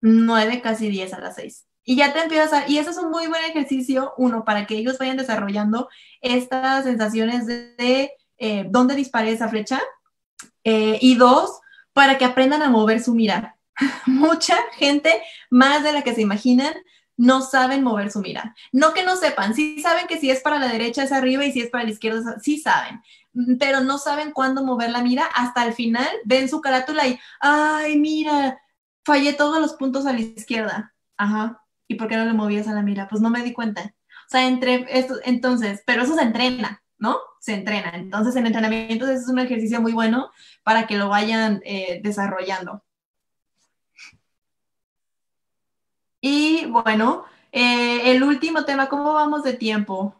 nueve, casi diez a las seis. Y ya te empiezas a... Y eso es un muy buen ejercicio, uno, para que ellos vayan desarrollando estas sensaciones de, de eh, dónde disparé esa flecha, eh, y dos, para que aprendan a mover su mira. Mucha gente, más de la que se imaginan, no saben mover su mira. No que no sepan, sí saben que si es para la derecha es arriba y si es para la izquierda, sí saben, pero no saben cuándo mover la mira. Hasta el final ven su carátula y, ay, mira, fallé todos los puntos a la izquierda. Ajá. ¿Y por qué no le movías a la mira? Pues no me di cuenta. O sea, entre esto, entonces, pero eso se entrena, ¿no? Se entrena. Entonces, en entrenamientos es un ejercicio muy bueno para que lo vayan eh, desarrollando. Y bueno, eh, el último tema, ¿cómo vamos de tiempo?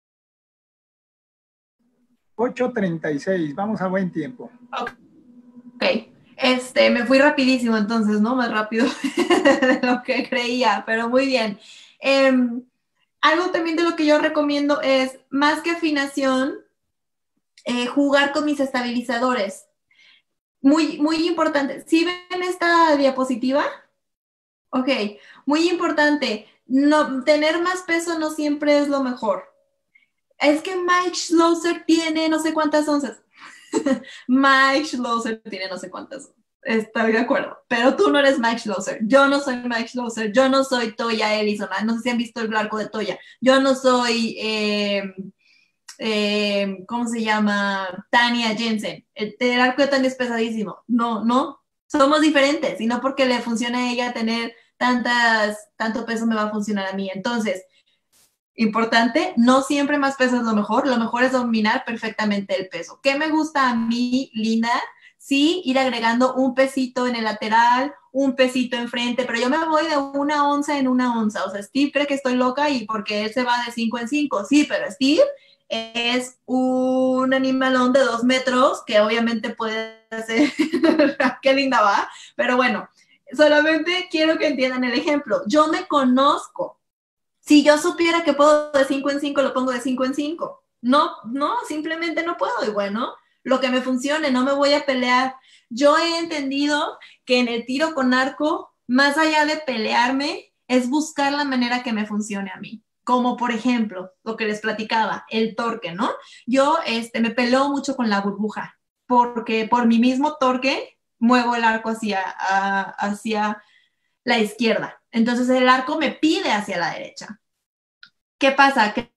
ocho treinta y seis, vamos a buen tiempo. Ok. Ok. Este, me fui rapidísimo entonces, ¿no? Más rápido de lo que creía, pero muy bien. Eh, algo también de lo que yo recomiendo es, más que afinación, eh, jugar con mis estabilizadores. Muy, muy importante. ¿Sí ven esta diapositiva? Ok, muy importante. No, tener más peso no siempre es lo mejor. Es que Mike Schlosser tiene no sé cuántas onzas. Mike Schlosser tiene no sé cuántas. Estoy de acuerdo. Pero tú no eres Mike Schlosser. Yo no soy Mike Schlosser. Yo no soy Toya Ellison. No sé si han visto el arco de Toya. Yo no soy, eh, eh, ¿cómo se llama? Tania Jensen. El, el arco de Tania es pesadísimo. No, no. Somos diferentes. Y no porque le funcione a ella tener tantas, tanto peso me va a funcionar a mí. Entonces, importante, no siempre más peso es lo mejor, lo mejor es dominar perfectamente el peso. ¿Qué me gusta a mí, Linda? Sí, ir agregando un pesito en el lateral, un pesito enfrente, pero yo me voy de una onza en una onza. O sea, Steve cree que estoy loca y porque él se va de cinco en cinco. Sí, pero Steve es un animalón de dos metros que obviamente puede hacer, qué linda va, pero bueno, solamente quiero que entiendan el ejemplo. Yo me conozco. Si yo supiera que puedo de cinco en cinco, lo pongo de cinco en cinco. No, no, simplemente no puedo. Y bueno, lo que me funcione, no me voy a pelear. Yo he entendido que en el tiro con arco, más allá de pelearme, es buscar la manera que me funcione a mí. Como por ejemplo, lo que les platicaba, el torque, ¿no? Yo este, me peleo mucho con la burbuja, porque por mi mismo torque muevo el arco hacia, a, hacia la izquierda. Entonces el arco me pide hacia la derecha. ¿Qué pasa? Que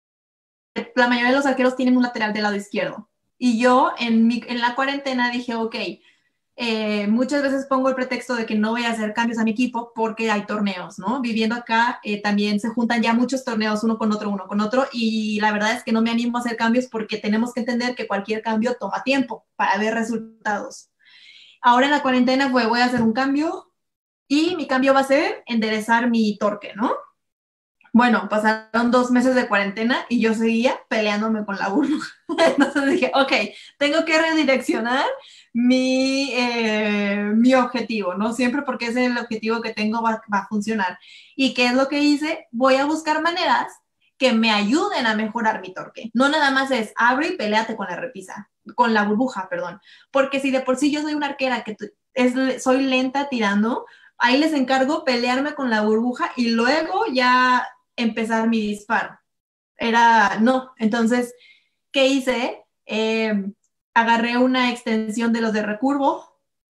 la mayoría de los arqueros tienen un lateral del lado izquierdo. Y yo en, mi, en la cuarentena dije, ok, eh, muchas veces pongo el pretexto de que no voy a hacer cambios a mi equipo porque hay torneos, ¿no? Viviendo acá eh, también se juntan ya muchos torneos uno con otro, uno con otro, y la verdad es que no me animo a hacer cambios porque tenemos que entender que cualquier cambio toma tiempo para ver resultados. Ahora en la cuarentena fue, voy a hacer un cambio y mi cambio va a ser enderezar mi torque, ¿no? Bueno, pasaron dos meses de cuarentena y yo seguía peleándome con la burbuja. Entonces dije, ok, tengo que redireccionar mi, eh, mi objetivo, ¿no? Siempre porque ese es el objetivo que tengo, va, va a funcionar. ¿Y qué es lo que hice? Voy a buscar maneras que me ayuden a mejorar mi torque. No nada más es abre y peleate con la repisa, con la burbuja, perdón. Porque si de por sí yo soy una arquera que es, soy lenta tirando, ahí les encargo pelearme con la burbuja y luego ya empezar mi disparo. Era, no, entonces, ¿qué hice? Eh, agarré una extensión de los de recurvo.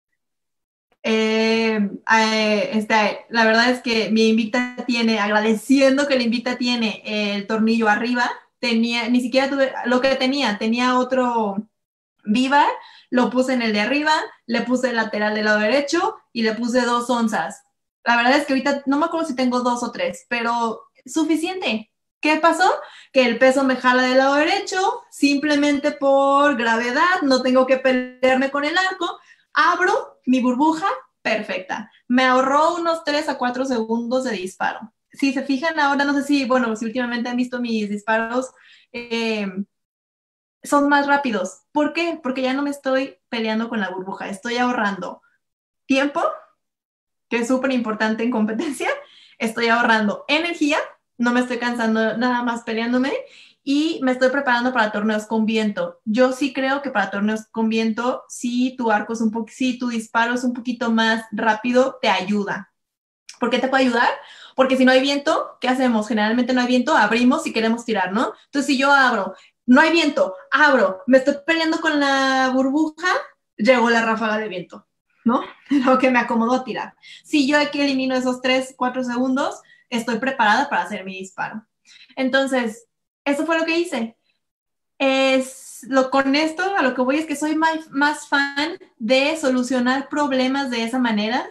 Eh, eh, este, la verdad es que mi Invicta tiene, agradeciendo que la Invicta tiene el tornillo arriba, tenía, ni siquiera tuve, lo que tenía, tenía otro Vivar, lo puse en el de arriba, le puse el lateral del lado derecho y le puse dos onzas. La verdad es que ahorita no me acuerdo si tengo dos o tres, pero suficiente. ¿Qué pasó? Que el peso me jala del lado derecho, simplemente por gravedad, no tengo que pelearme con el arco, abro mi burbuja, perfecta. Me ahorró unos tres a cuatro segundos de disparo. Si se fijan ahora, no sé si, bueno, si últimamente han visto mis disparos, eh, son más rápidos. ¿Por qué? Porque ya no me estoy peleando con la burbuja, estoy ahorrando tiempo, que es súper importante en competencia, estoy ahorrando energía, no me estoy cansando nada más peleándome y me estoy preparando para torneos con viento. Yo sí creo que para torneos con viento, si tu arco es un poquito, si tu disparo es un poquito más rápido, te ayuda. ¿Por qué te puede ayudar? Porque si no hay viento, ¿qué hacemos? Generalmente no hay viento, abrimos y queremos tirar, ¿no? Entonces, si yo abro, no hay viento, abro, me estoy peleando con la burbuja, llegó la ráfaga de viento, ¿no? Lo que me acomodó a tirar. Si yo aquí elimino esos tres, cuatro segundos, estoy preparada para hacer mi disparo. Entonces, eso fue lo que hice. Es, lo, con esto a lo que voy es que soy más, más fan de solucionar problemas de esa manera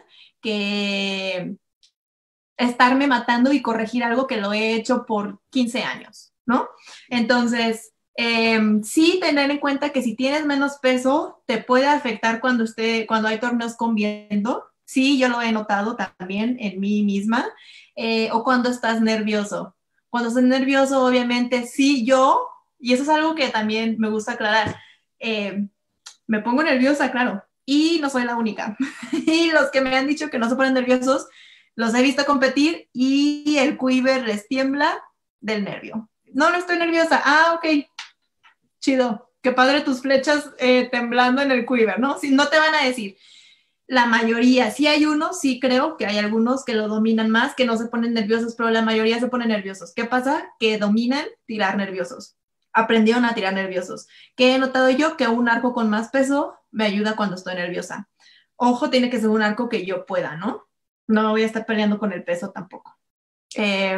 que estarme matando y corregir algo que lo he hecho por quince años, ¿no? Entonces, eh, sí tener en cuenta que si tienes menos peso, te puede afectar cuando, esté, cuando hay torneos con viento. Sí, yo lo he notado también en mí misma. Eh, o cuando estás nervioso. Cuando estás nervioso, obviamente, sí, yo, y eso es algo que también me gusta aclarar, eh, me pongo nerviosa, claro, y no soy la única. Y los que me han dicho que no se ponen nerviosos, los he visto competir y el quiver les tiembla del nervio. No, no estoy nerviosa. Ah, ok. Chido. Qué padre tus flechas eh, temblando en el quiver, ¿no? Si, no te van a decir. La mayoría, sí hay unos, sí creo que hay algunos que lo dominan más, que no se ponen nerviosos, pero la mayoría se ponen nerviosos. ¿Qué pasa? Que dominan tirar nerviosos. Aprendieron a tirar nerviosos. ¿Qué he notado yo? Que un arco con más peso me ayuda cuando estoy nerviosa. Ojo, tiene que ser un arco que yo pueda, ¿no? No me voy a estar peleando con el peso tampoco. Eh,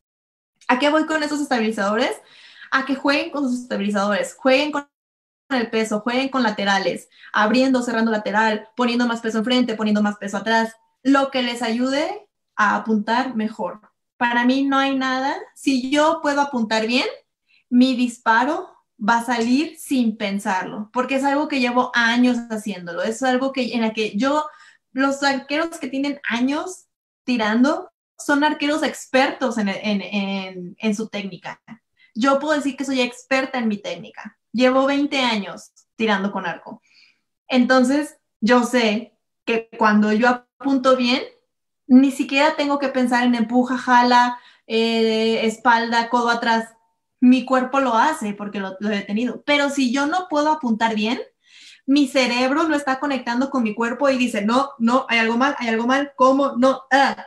¿A qué voy con esos estabilizadores? A que jueguen con sus estabilizadores, jueguen con el peso, jueguen con laterales, abriendo, cerrando lateral, poniendo más peso enfrente, poniendo más peso atrás, lo que les ayude a apuntar mejor. Para mí no hay nada. Si yo puedo apuntar bien, mi disparo va a salir sin pensarlo, porque es algo que llevo años haciéndolo. Es algo que, en la que yo, los arqueros que tienen años tirando, son arqueros expertos en, en, en, en su técnica. Yo puedo decir que soy experta en mi técnica. Llevo veinte años tirando con arco. Entonces, yo sé que cuando yo apunto bien, ni siquiera tengo que pensar en empuja, jala, eh, espalda, codo atrás. Mi cuerpo lo hace porque lo, lo he tenido. Pero si yo no puedo apuntar bien, mi cerebro lo está conectando con mi cuerpo y dice, no, no, hay algo mal, hay algo mal, ¿cómo? No, ah.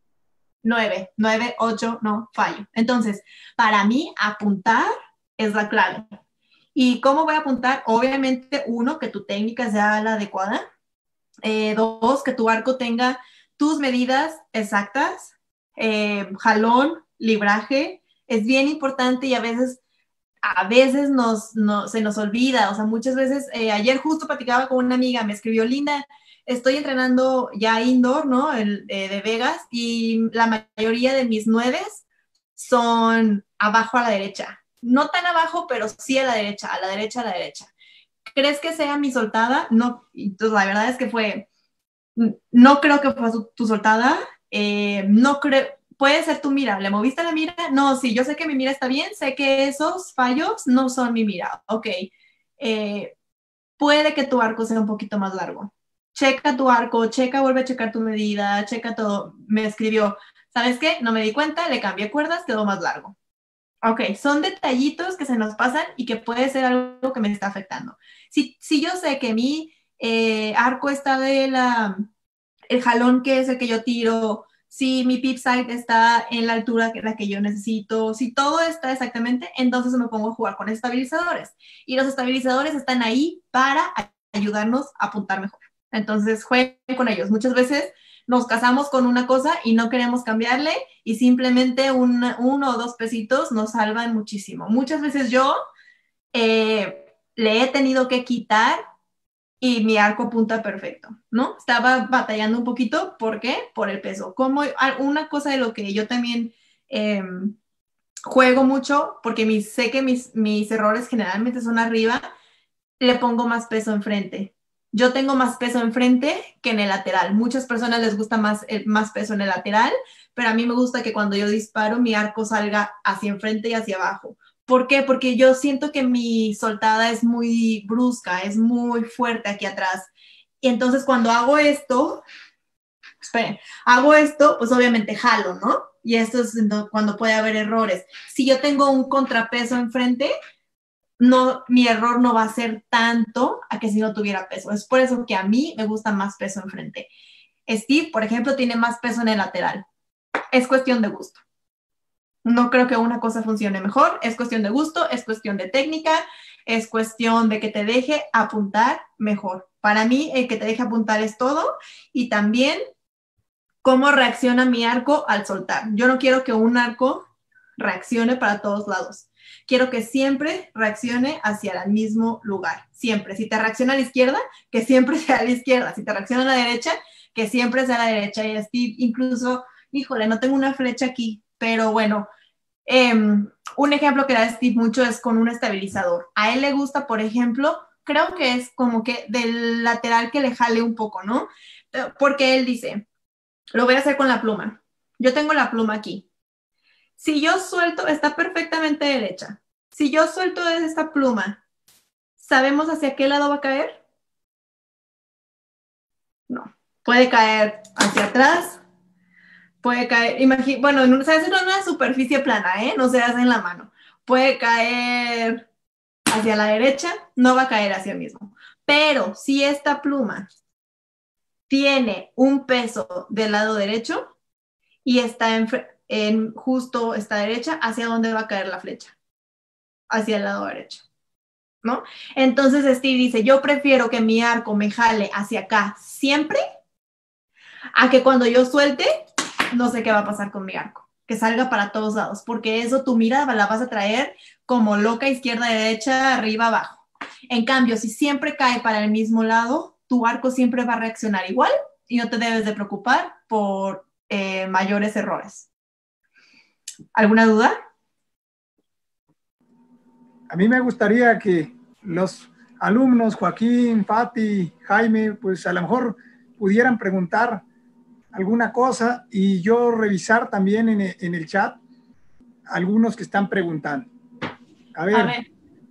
Nueve, nueve, ocho, no, fallo. Entonces, para mí, apuntar es la clave. ¿Y cómo voy a apuntar? Obviamente, uno, que tu técnica sea la adecuada. Eh, dos, que tu arco tenga tus medidas exactas. Eh, jalón, libraje. Es bien importante y a veces, a veces nos, no, se nos olvida. O sea, muchas veces, eh, ayer justo platicaba con una amiga, me escribió, Linda, estoy entrenando ya indoor, ¿no? El, eh, de Vegas, y la mayoría de mis nueves son abajo a la derecha. No tan abajo, pero sí a la derecha, a la derecha, a la derecha. ¿Crees que sea mi soltada? No, entonces la verdad es que fue, no creo que fue tu, tu soltada, eh, no creo, puede ser tu mira, ¿le moviste la mira? No, sí, yo sé que mi mira está bien, sé que esos fallos no son mi mira, ok. Eh, puede que tu arco sea un poquito más largo. Checa tu arco, checa, vuelve a checar tu medida, checa todo. Me escribió, ¿sabes qué? No me di cuenta, le cambié cuerdas, quedó más largo. Ok, son detallitos que se nos pasan y que puede ser algo que me está afectando. Si, si yo sé que mi eh, arco está de la, el jalón que es el que yo tiro, si mi pip sight está en la altura que la que yo necesito, si todo está exactamente, entonces me pongo a jugar con estabilizadores. Y los estabilizadores están ahí para ayudarnos a apuntar mejor. Entonces, jueguen con ellos. Muchas veces nos casamos con una cosa y no queremos cambiarle y simplemente una, uno o dos pesitos nos salvan muchísimo. Muchas veces yo eh, le he tenido que quitar y mi arco apunta perfecto, ¿no? Estaba batallando un poquito, ¿por qué? Por el peso. Como una cosa de lo que yo también eh, juego mucho, porque mis, sé que mis, mis errores generalmente son arriba, le pongo más peso enfrente. Yo tengo más peso enfrente que en el lateral. Muchas personas les gusta más, el, más peso en el lateral, pero a mí me gusta que cuando yo disparo mi arco salga hacia enfrente y hacia abajo. ¿Por qué? Porque yo siento que mi soltada es muy brusca, es muy fuerte aquí atrás. Y entonces cuando hago esto, esperen, hago esto, pues obviamente jalo, ¿no? Y esto es cuando puede haber errores. Si yo tengo un contrapeso enfrente, no, mi error no va a ser tanto a que si no tuviera peso. Es por eso que a mí me gusta más peso enfrente. Steve, por ejemplo, tiene más peso en el lateral. Es cuestión de gusto. No creo que una cosa funcione mejor, es cuestión de gusto, es cuestión de técnica, es cuestión de que te deje apuntar mejor. Para mí, el que te deje apuntar es todo, y también cómo reacciona mi arco al soltar. Yo no quiero que un arco reaccione para todos lados. Quiero que siempre reaccione hacia el mismo lugar, siempre. Si te reacciona a la izquierda, que siempre sea a la izquierda. Si te reacciona a la derecha, que siempre sea a la derecha. Y Steve, incluso, híjole, no tengo una flecha aquí, pero bueno, eh, un ejemplo que da Steve mucho es con un estabilizador. A él le gusta, por ejemplo, creo que es como que del lateral que le jale un poco, ¿no? Porque él dice, lo voy a hacer con la pluma. Yo tengo la pluma aquí. Si yo suelto, está perfectamente derecha. Si yo suelto esta pluma, ¿sabemos hacia qué lado va a caer? No. Puede caer hacia atrás, puede caer, imagínate, bueno, en, se hace en una superficie plana, ¿eh? No se hace en la mano. Puede caer hacia la derecha, no va a caer hacia el mismo. Pero si esta pluma tiene un peso del lado derecho y está en, en justo esta derecha, ¿hacia dónde va a caer la flecha? Hacia el lado derecho, ¿no? Entonces Steve dice, yo prefiero que mi arco me jale hacia acá siempre, a que cuando yo suelte, no sé qué va a pasar con mi arco, que salga para todos lados, porque eso tu mirada la vas a traer como loca, izquierda, derecha, arriba, abajo. En cambio, si siempre cae para el mismo lado, tu arco siempre va a reaccionar igual y no te debes de preocupar por eh, mayores errores. ¿Alguna duda? A mí me gustaría que los alumnos, Joaquín, Fati, Jaime, pues a lo mejor pudieran preguntar alguna cosa y yo revisar también en, en el chat algunos que están preguntando. A ver. A ver.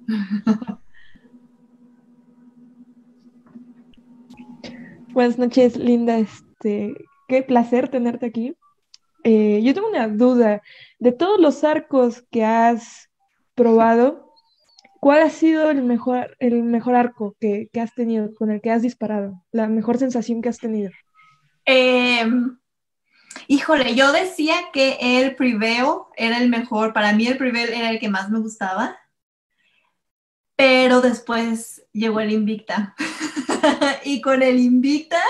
Buenas noches, Linda. Este, qué placer tenerte aquí. Eh, yo tengo una duda. De todos los arcos que has probado, ¿cuál ha sido el mejor, el mejor arco que, que has tenido, con el que has disparado? La mejor sensación que has tenido. Eh, híjole, yo decía que el Prevail era el mejor. Para mí el Prevail era el que más me gustaba. Pero después llegó el Invicta. Y con el Invicta,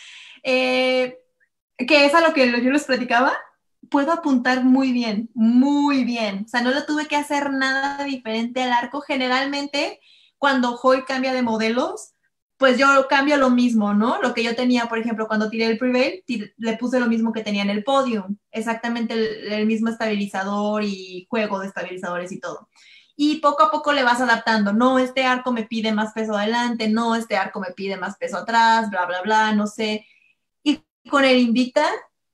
eh, que es a lo que yo les platicaba, puedo apuntar muy bien, muy bien. O sea, no le tuve que hacer nada diferente al arco. Generalmente, cuando Hoy cambia de modelos, pues yo cambio lo mismo, ¿no? Lo que yo tenía, por ejemplo, cuando tiré el Prevail, tiré, le puse lo mismo que tenía en el Podium. Exactamente el, el mismo estabilizador y juego de estabilizadores y todo. Y poco a poco le vas adaptando. No, este arco me pide más peso adelante, no, este arco me pide más peso atrás, bla, bla, bla, no sé. Y con el Invicta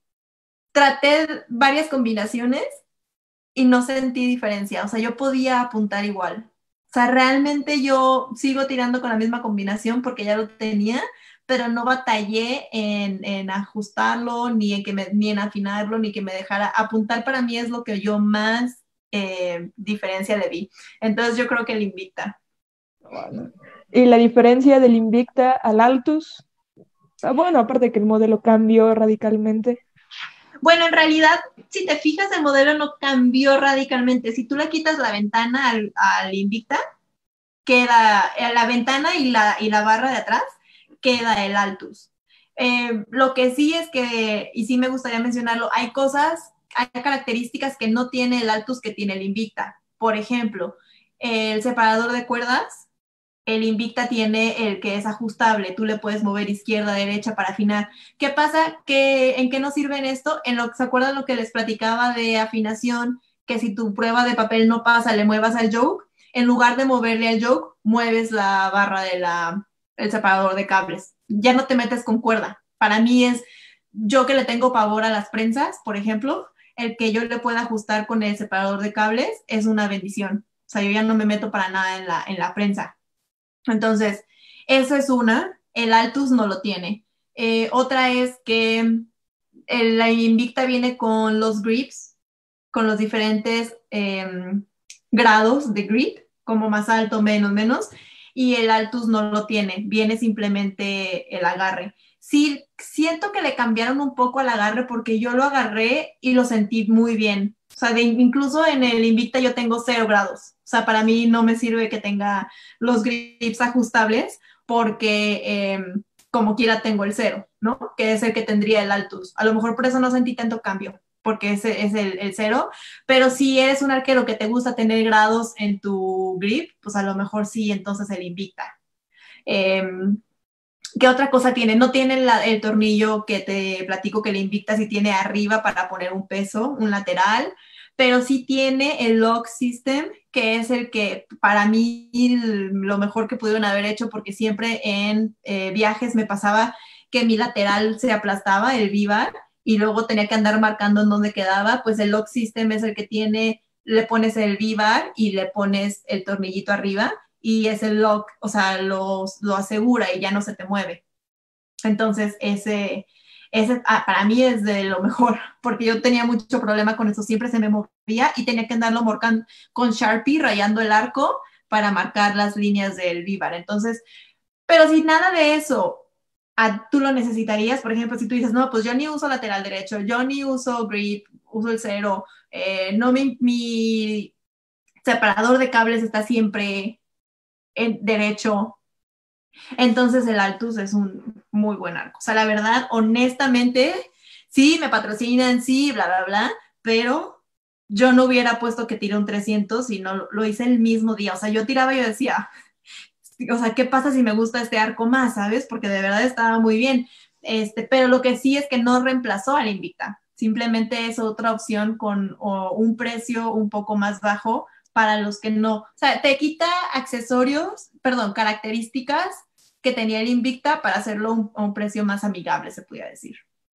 traté varias combinaciones y no sentí diferencia. O sea, yo podía apuntar igual. O sea, realmente yo sigo tirando con la misma combinación porque ya lo tenía, pero no batallé en, en ajustarlo, ni en, que me, ni en afinarlo, ni que me dejara. Apuntar para mí es lo que yo más Eh, diferencia le vi. Entonces yo creo que el Invicta. Bueno. ¿Y la diferencia del Invicta al Altus? Bueno, aparte que el modelo cambió radicalmente. Bueno, en realidad, si te fijas, el modelo no cambió radicalmente. Si tú le quitas la ventana al, al Invicta, queda la ventana y la, y la barra de atrás, queda el Altus. Eh, lo que sí es que, y sí me gustaría mencionarlo, hay cosas, hay características que no tiene el Altus que tiene el Invicta. Por ejemplo, el separador de cuerdas, el Invicta tiene el que es ajustable. Tú le puedes mover izquierda, derecha para afinar. ¿Qué pasa? ¿Qué, ¿En qué nos sirve en esto? En lo, ¿se acuerdan lo que les platicaba de afinación? Que si tu prueba de papel no pasa, le muevas al yoke. En lugar de moverle al yoke, mueves la barra del de separador de cables. Ya no te metes con cuerda. Para mí es, yo que le tengo pavor a las prensas, por ejemplo, el que yo le pueda ajustar con el separador de cables es una bendición. O sea, yo ya no me meto para nada en la, en la prensa. Entonces, eso es una. El Altus no lo tiene. Eh, otra es que el, la Invicta viene con los grips, con los diferentes eh, grados de grip, como más alto, menos, menos, y el Altus no lo tiene. Viene simplemente el agarre. sí siento que le cambiaron un poco al agarre porque yo lo agarré y lo sentí muy bien. O sea, de, incluso en el Invicta yo tengo cero grados. O sea, para mí no me sirve que tenga los grips ajustables porque eh, como quiera tengo el cero, ¿no? Que es el que tendría el Altus. A lo mejor por eso no sentí tanto cambio, porque ese es el, el cero. Pero si eres un arquero que te gusta tener grados en tu grip, pues a lo mejor sí, entonces el Invicta. Eh, ¿Qué otra cosa tiene? No tiene la, el tornillo que te platico que le Invicta, sí tiene arriba para poner un peso, un lateral, pero sí tiene el lock system, que es el que para mí lo mejor que pudieron haber hecho, porque siempre en eh, viajes me pasaba que mi lateral se aplastaba, el V-bar, y luego tenía que andar marcando en dónde quedaba. Pues el lock system es el que tiene, le pones el V-bar y le pones el tornillito arriba, y ese lock, o sea, lo, lo asegura y ya no se te mueve. Entonces, ese, ese ah, para mí es de lo mejor, porque yo tenía mucho problema con eso, siempre se me movía y tenía que andarlo marcando con Sharpie, rayando el arco para marcar las líneas del V-bar. Entonces, pero si nada de eso a, tú lo necesitarías, por ejemplo, si tú dices, no, pues yo ni uso lateral derecho, yo ni uso grip, uso el cero, eh, no mi, mi separador de cables está siempre en derecho, entonces el Altus es un muy buen arco. O sea, la verdad, honestamente, sí, me patrocinan, sí, bla, bla, bla, pero yo no hubiera puesto que tire un trescientos y no lo hice el mismo día. O sea, yo tiraba y yo decía, o sea, ¿qué pasa si me gusta este arco más, sabes? Porque de verdad estaba muy bien. Este, pero lo que sí es que no reemplazó al Invicta. Simplemente es otra opción con o, un precio un poco más bajo para los que no, o sea, te quita accesorios, perdón, características que tenía el Invicta para hacerlo a un, un precio más amigable, se podría decir.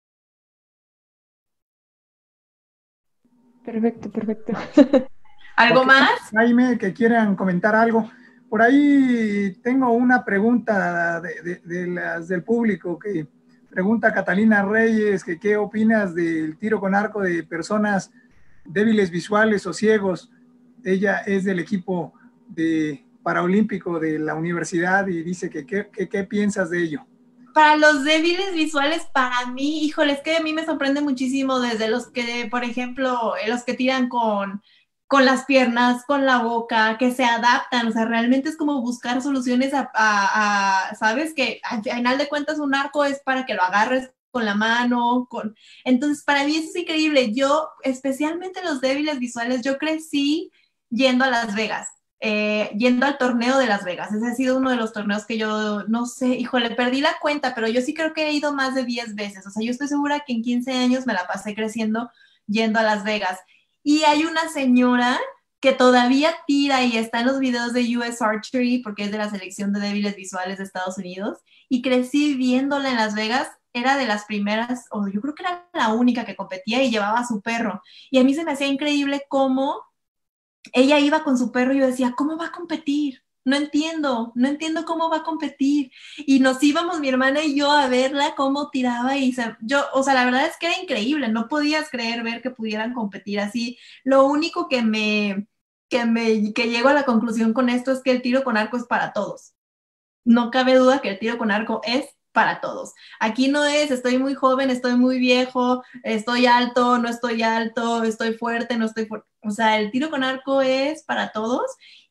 Perfecto, perfecto. ¿Algo Ok, más? Jaime, que quieran comentar algo. Por ahí tengo una pregunta de, de, de las del público que pregunta Catalina Reyes que qué opinas del tiro con arco de personas débiles visuales o ciegos. Ella es del equipo de paraolímpico de la universidad y dice que qué que, que piensas de ello. Para los débiles visuales, para mí, híjole, es que a mí me sorprende muchísimo desde los que, por ejemplo, los que tiran con, con las piernas, con la boca, que se adaptan, o sea, realmente es como buscar soluciones a, a, a ¿sabes? Que al final de cuentas un arco es para que lo agarres con la mano, con... Entonces, para mí eso es increíble. Yo, especialmente los débiles visuales, yo crecí yendo a Las Vegas. Eh, yendo al torneo de Las Vegas. Ese ha sido uno de los torneos que yo, no sé, híjole, perdí la cuenta, pero yo sí creo que he ido más de diez veces. O sea, yo estoy segura que en quince años me la pasé creciendo yendo a Las Vegas. Y hay una señora que todavía tira y está en los videos de U S Archery, porque es de la selección de débiles visuales de Estados Unidos, y crecí viéndola en Las Vegas. Era de las primeras, o yo creo que era la única que competía y llevaba a su perro. Y a mí se me hacía increíble cómo ella iba con su perro y yo decía, ¿cómo va a competir? No entiendo, no entiendo cómo va a competir. Y nos íbamos, mi hermana y yo, a verla cómo tiraba y se, yo, o sea, la verdad es que era increíble, no podías creer ver que pudieran competir así. Lo único que me, que me, que llego a la conclusión con esto es que el tiro con arco es para todos. No cabe duda que el tiro con arco es para todos. Aquí no es, estoy muy joven, estoy muy viejo, estoy alto, no estoy alto, estoy fuerte, no estoy fuerte. O sea, el tiro con arco es para todos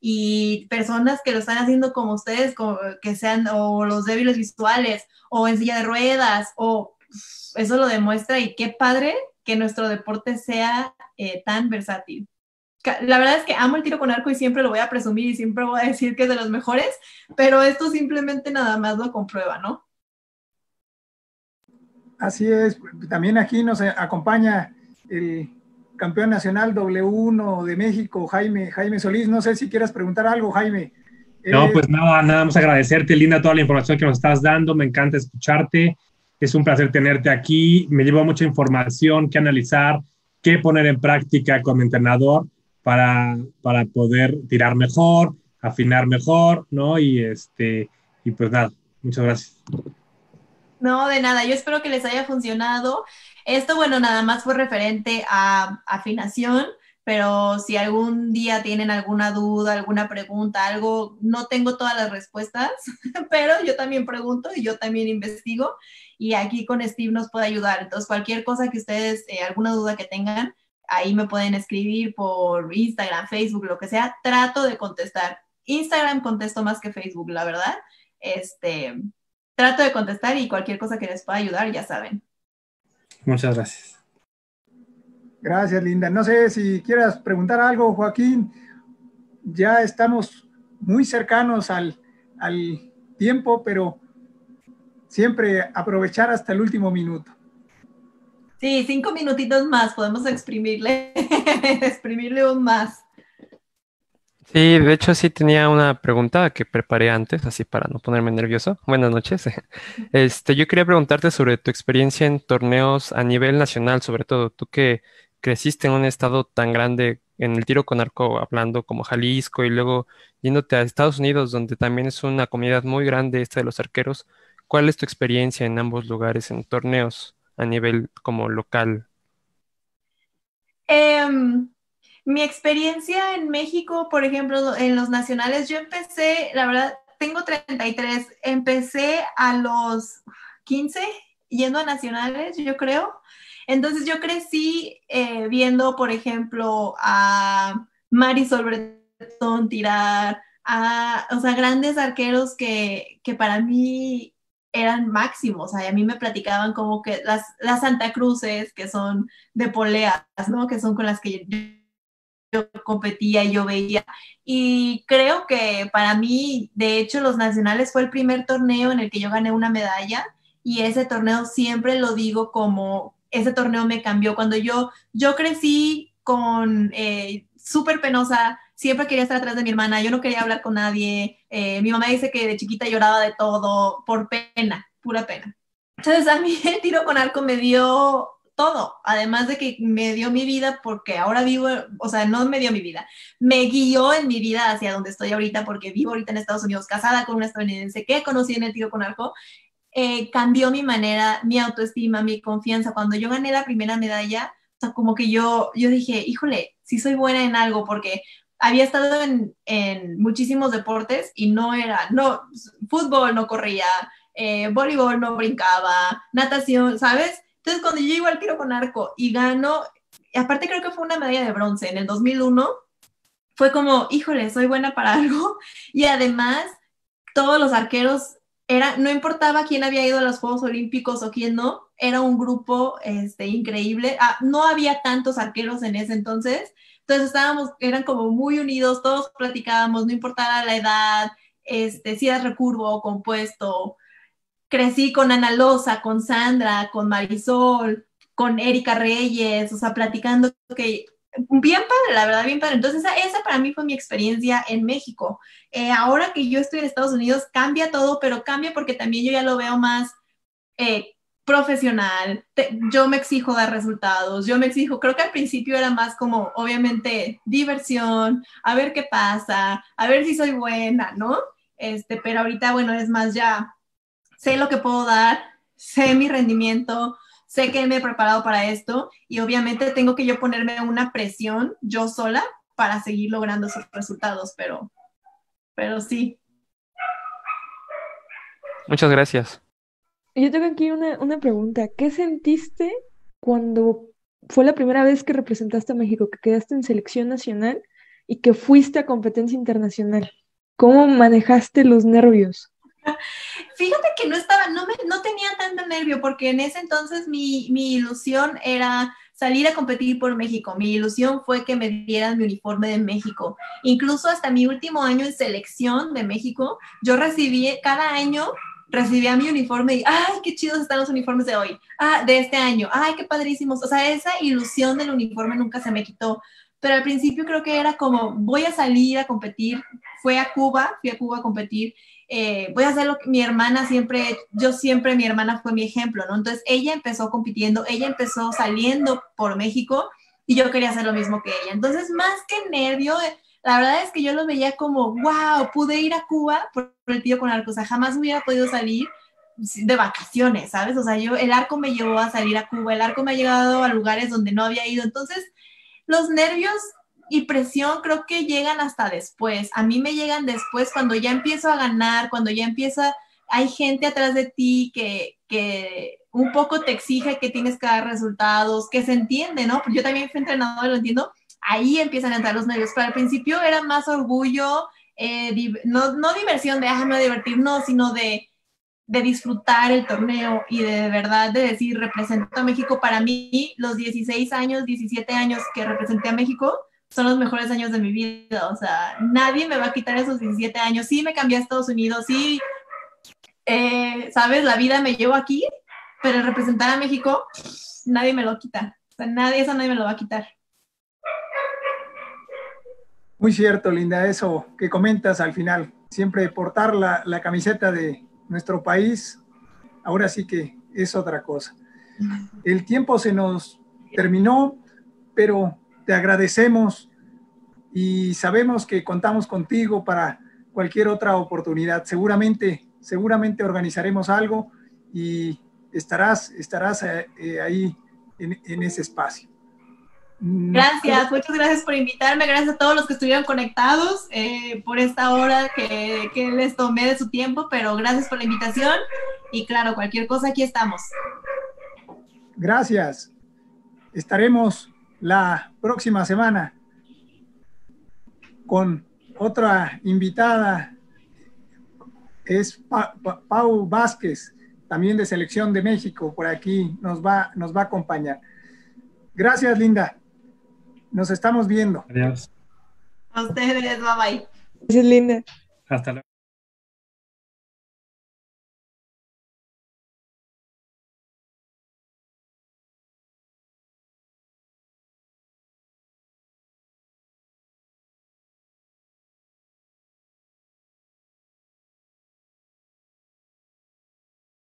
y personas que lo están haciendo como ustedes, como que sean o los débiles visuales o en silla de ruedas, o eso lo demuestra y qué padre que nuestro deporte sea eh, tan versátil. La verdad es que amo el tiro con arco y siempre lo voy a presumir y siempre voy a decir que es de los mejores, pero esto simplemente nada más lo comprueba, ¿no? Así es, también aquí nos acompaña el campeón nacional doble u uno de México, Jaime, Jaime Solís. No sé si quieras preguntar algo, Jaime. No, Eh, pues nada, nada más agradecerte, Linda, toda la información que nos estás dando. Me encanta escucharte. Es un placer tenerte aquí. Me llevo mucha información que analizar, que poner en práctica con mi entrenador para, para poder tirar mejor, afinar mejor, ¿no? Y, este, y pues nada, muchas gracias. No, de nada, yo espero que les haya funcionado. Esto, bueno, nada más fue referente a afinación, pero si algún día tienen alguna duda, alguna pregunta, algo, no tengo todas las respuestas, pero yo también pregunto y yo también investigo y aquí con Steve nos puede ayudar. Entonces, cualquier cosa que ustedes, eh, alguna duda que tengan, ahí me pueden escribir por Instagram, Facebook, lo que sea, trato de contestar. Instagram contesto más que Facebook, la verdad. Este, trato de contestar y cualquier cosa que les pueda ayudar, ya saben. Muchas gracias. Gracias, Linda. No sé si quieras preguntar algo, Joaquín. Ya estamos muy cercanos al, al tiempo, pero siempre aprovechar hasta el último minuto. Sí, cinco minutitos más, podemos exprimirle, exprimirle un más. Sí, de hecho sí tenía una pregunta que preparé antes, así para no ponerme nervioso. Buenas noches. Este, yo quería preguntarte sobre tu experiencia en torneos a nivel nacional, sobre todo tú que creciste en un estado tan grande en el tiro con arco, hablando como Jalisco y luego yéndote a Estados Unidos, donde también es una comunidad muy grande esta de los arqueros. ¿Cuál es tu experiencia en ambos lugares en torneos a nivel como local? Um, mi experiencia en México, por ejemplo, en los nacionales, yo empecé, la verdad, tengo treinta y tres, empecé a los quince yendo a nacionales, yo creo. Entonces yo crecí eh, viendo, por ejemplo, a Marisol Bretón tirar, a, o sea, grandes arqueros que, que para mí eran máximos. O sea, a mí me platicaban como que las, las Santa Cruces, que son de poleas, ¿no? Que son con las que yo, yo competía y yo veía. Y creo que para mí, de hecho, los nacionales fue el primer torneo en el que yo gané una medalla. Y ese torneo siempre lo digo como, ese torneo me cambió. Cuando yo, yo crecí con eh, súper penosa, siempre quería estar atrás de mi hermana, yo no quería hablar con nadie, eh, mi mamá dice que de chiquita lloraba de todo, por pena, pura pena. Entonces a mí el tiro con arco me dio todo, además de que me dio mi vida porque ahora vivo, o sea, no me dio mi vida, me guió en mi vida hacia donde estoy ahorita porque vivo ahorita en Estados Unidos, casada con una estadounidense que conocí en el tiro con arco. Eh, cambió mi manera, mi autoestima, mi confianza. Cuando yo gané la primera medalla, o sea, como que yo, yo dije, híjole, sí soy buena en algo, porque había estado en, en muchísimos deportes y no era, no, fútbol no corría, eh, voleibol no brincaba, natación, ¿sabes? Entonces cuando yo llego al tiro con arco y gano, y aparte creo que fue una medalla de bronce en el dos mil uno, fue como, híjole, soy buena para algo. Y además, todos los arqueros era, no importaba quién había ido a los Juegos Olímpicos o quién no, era un grupo este, increíble. Ah, no había tantos arqueros en ese entonces, entonces estábamos, eran como muy unidos, todos platicábamos, no importaba la edad, este, si eras recurvo o compuesto. Crecí con Ana Loza, con Sandra, con Marisol, con Erika Reyes, o sea, platicando que bien padre, la verdad, bien padre. Entonces, esa, esa para mí fue mi experiencia en México. Eh, ahora que yo estoy en Estados Unidos, cambia todo, pero cambia porque también yo ya lo veo más eh, profesional. Te, yo me exijo dar resultados, yo me exijo, creo que al principio era más como, obviamente, diversión, a ver qué pasa, a ver si soy buena, ¿no? Este, pero ahorita, bueno, es más ya, sé lo que puedo dar, sé mi rendimiento, sé que me he preparado para esto y obviamente tengo que yo ponerme una presión yo sola para seguir logrando esos resultados, pero, pero sí. Muchas gracias. Yo tengo aquí una, una pregunta. ¿Qué sentiste cuando fue la primera vez que representaste a México, que quedaste en selección nacional y que fuiste a competencia internacional? ¿Cómo manejaste los nervios? Fíjate que no estaba, no, me, no tenía tanto nervio porque en ese entonces mi, mi ilusión era salir a competir por México. Mi ilusión fue que me dieran mi uniforme de México. Incluso hasta mi último año en selección de México, yo recibí cada año, recibía mi uniforme y ¡ay, qué chidos están los uniformes de hoy! ¡Ah, de este año! ¡Ay, qué padrísimos! O sea, esa ilusión del uniforme nunca se me quitó. Pero al principio creo que era como, voy a salir a competir. Fui a Cuba, fui a Cuba a competir. Eh, voy a hacer lo que mi hermana siempre, yo siempre, mi hermana fue mi ejemplo, ¿no? Entonces ella empezó compitiendo, ella empezó saliendo por México y yo quería hacer lo mismo que ella. Entonces, más que nervio, la verdad es que yo lo veía como, wow, pude ir a Cuba por el tiro con arco, o sea, jamás hubiera podido salir de vacaciones, ¿sabes? O sea, yo, el arco me llevó a salir a Cuba, el arco me ha llevado a lugares donde no había ido, entonces los nervios y presión creo que llegan hasta después. A mí me llegan después cuando ya empiezo a ganar, cuando ya empieza, hay gente atrás de ti que, que un poco te exige que tienes que dar resultados, que se entiende, ¿no? Yo también fui entrenador, lo entiendo. Ahí empiezan a entrar los nervios, pero al principio era más orgullo, eh, no, no diversión de, ah, me voy a divertir, no, sino de, de disfrutar el torneo y de, de verdad de decir, represento a México. Para mí, los dieciséis años, diecisiete años que representé a México son los mejores años de mi vida, o sea, nadie me va a quitar esos diecisiete años. Sí, me cambié a Estados Unidos, sí, eh, sabes, la vida me llevó aquí, pero el representar a México, nadie me lo quita, o sea, nadie, eso nadie me lo va a quitar. Muy cierto, Linda, eso que comentas al final. Siempre portar la, la camiseta de nuestro país, ahora sí que es otra cosa. El tiempo se nos terminó, pero te agradecemos y sabemos que contamos contigo para cualquier otra oportunidad. Seguramente, seguramente organizaremos algo y estarás, estarás eh, ahí en, en ese espacio. Gracias, muchas gracias por invitarme, gracias a todos los que estuvieron conectados eh, por esta hora que, que les tomé de su tiempo, pero gracias por la invitación y claro, cualquier cosa aquí estamos. Gracias. Estaremos la próxima semana con otra invitada, es pa pa Pau Vázquez, también de Selección de México, por aquí nos va, nos va a acompañar. Gracias, Linda. Nos estamos viendo. Adiós. A ustedes, bye bye. Gracias, Linda. Hasta luego.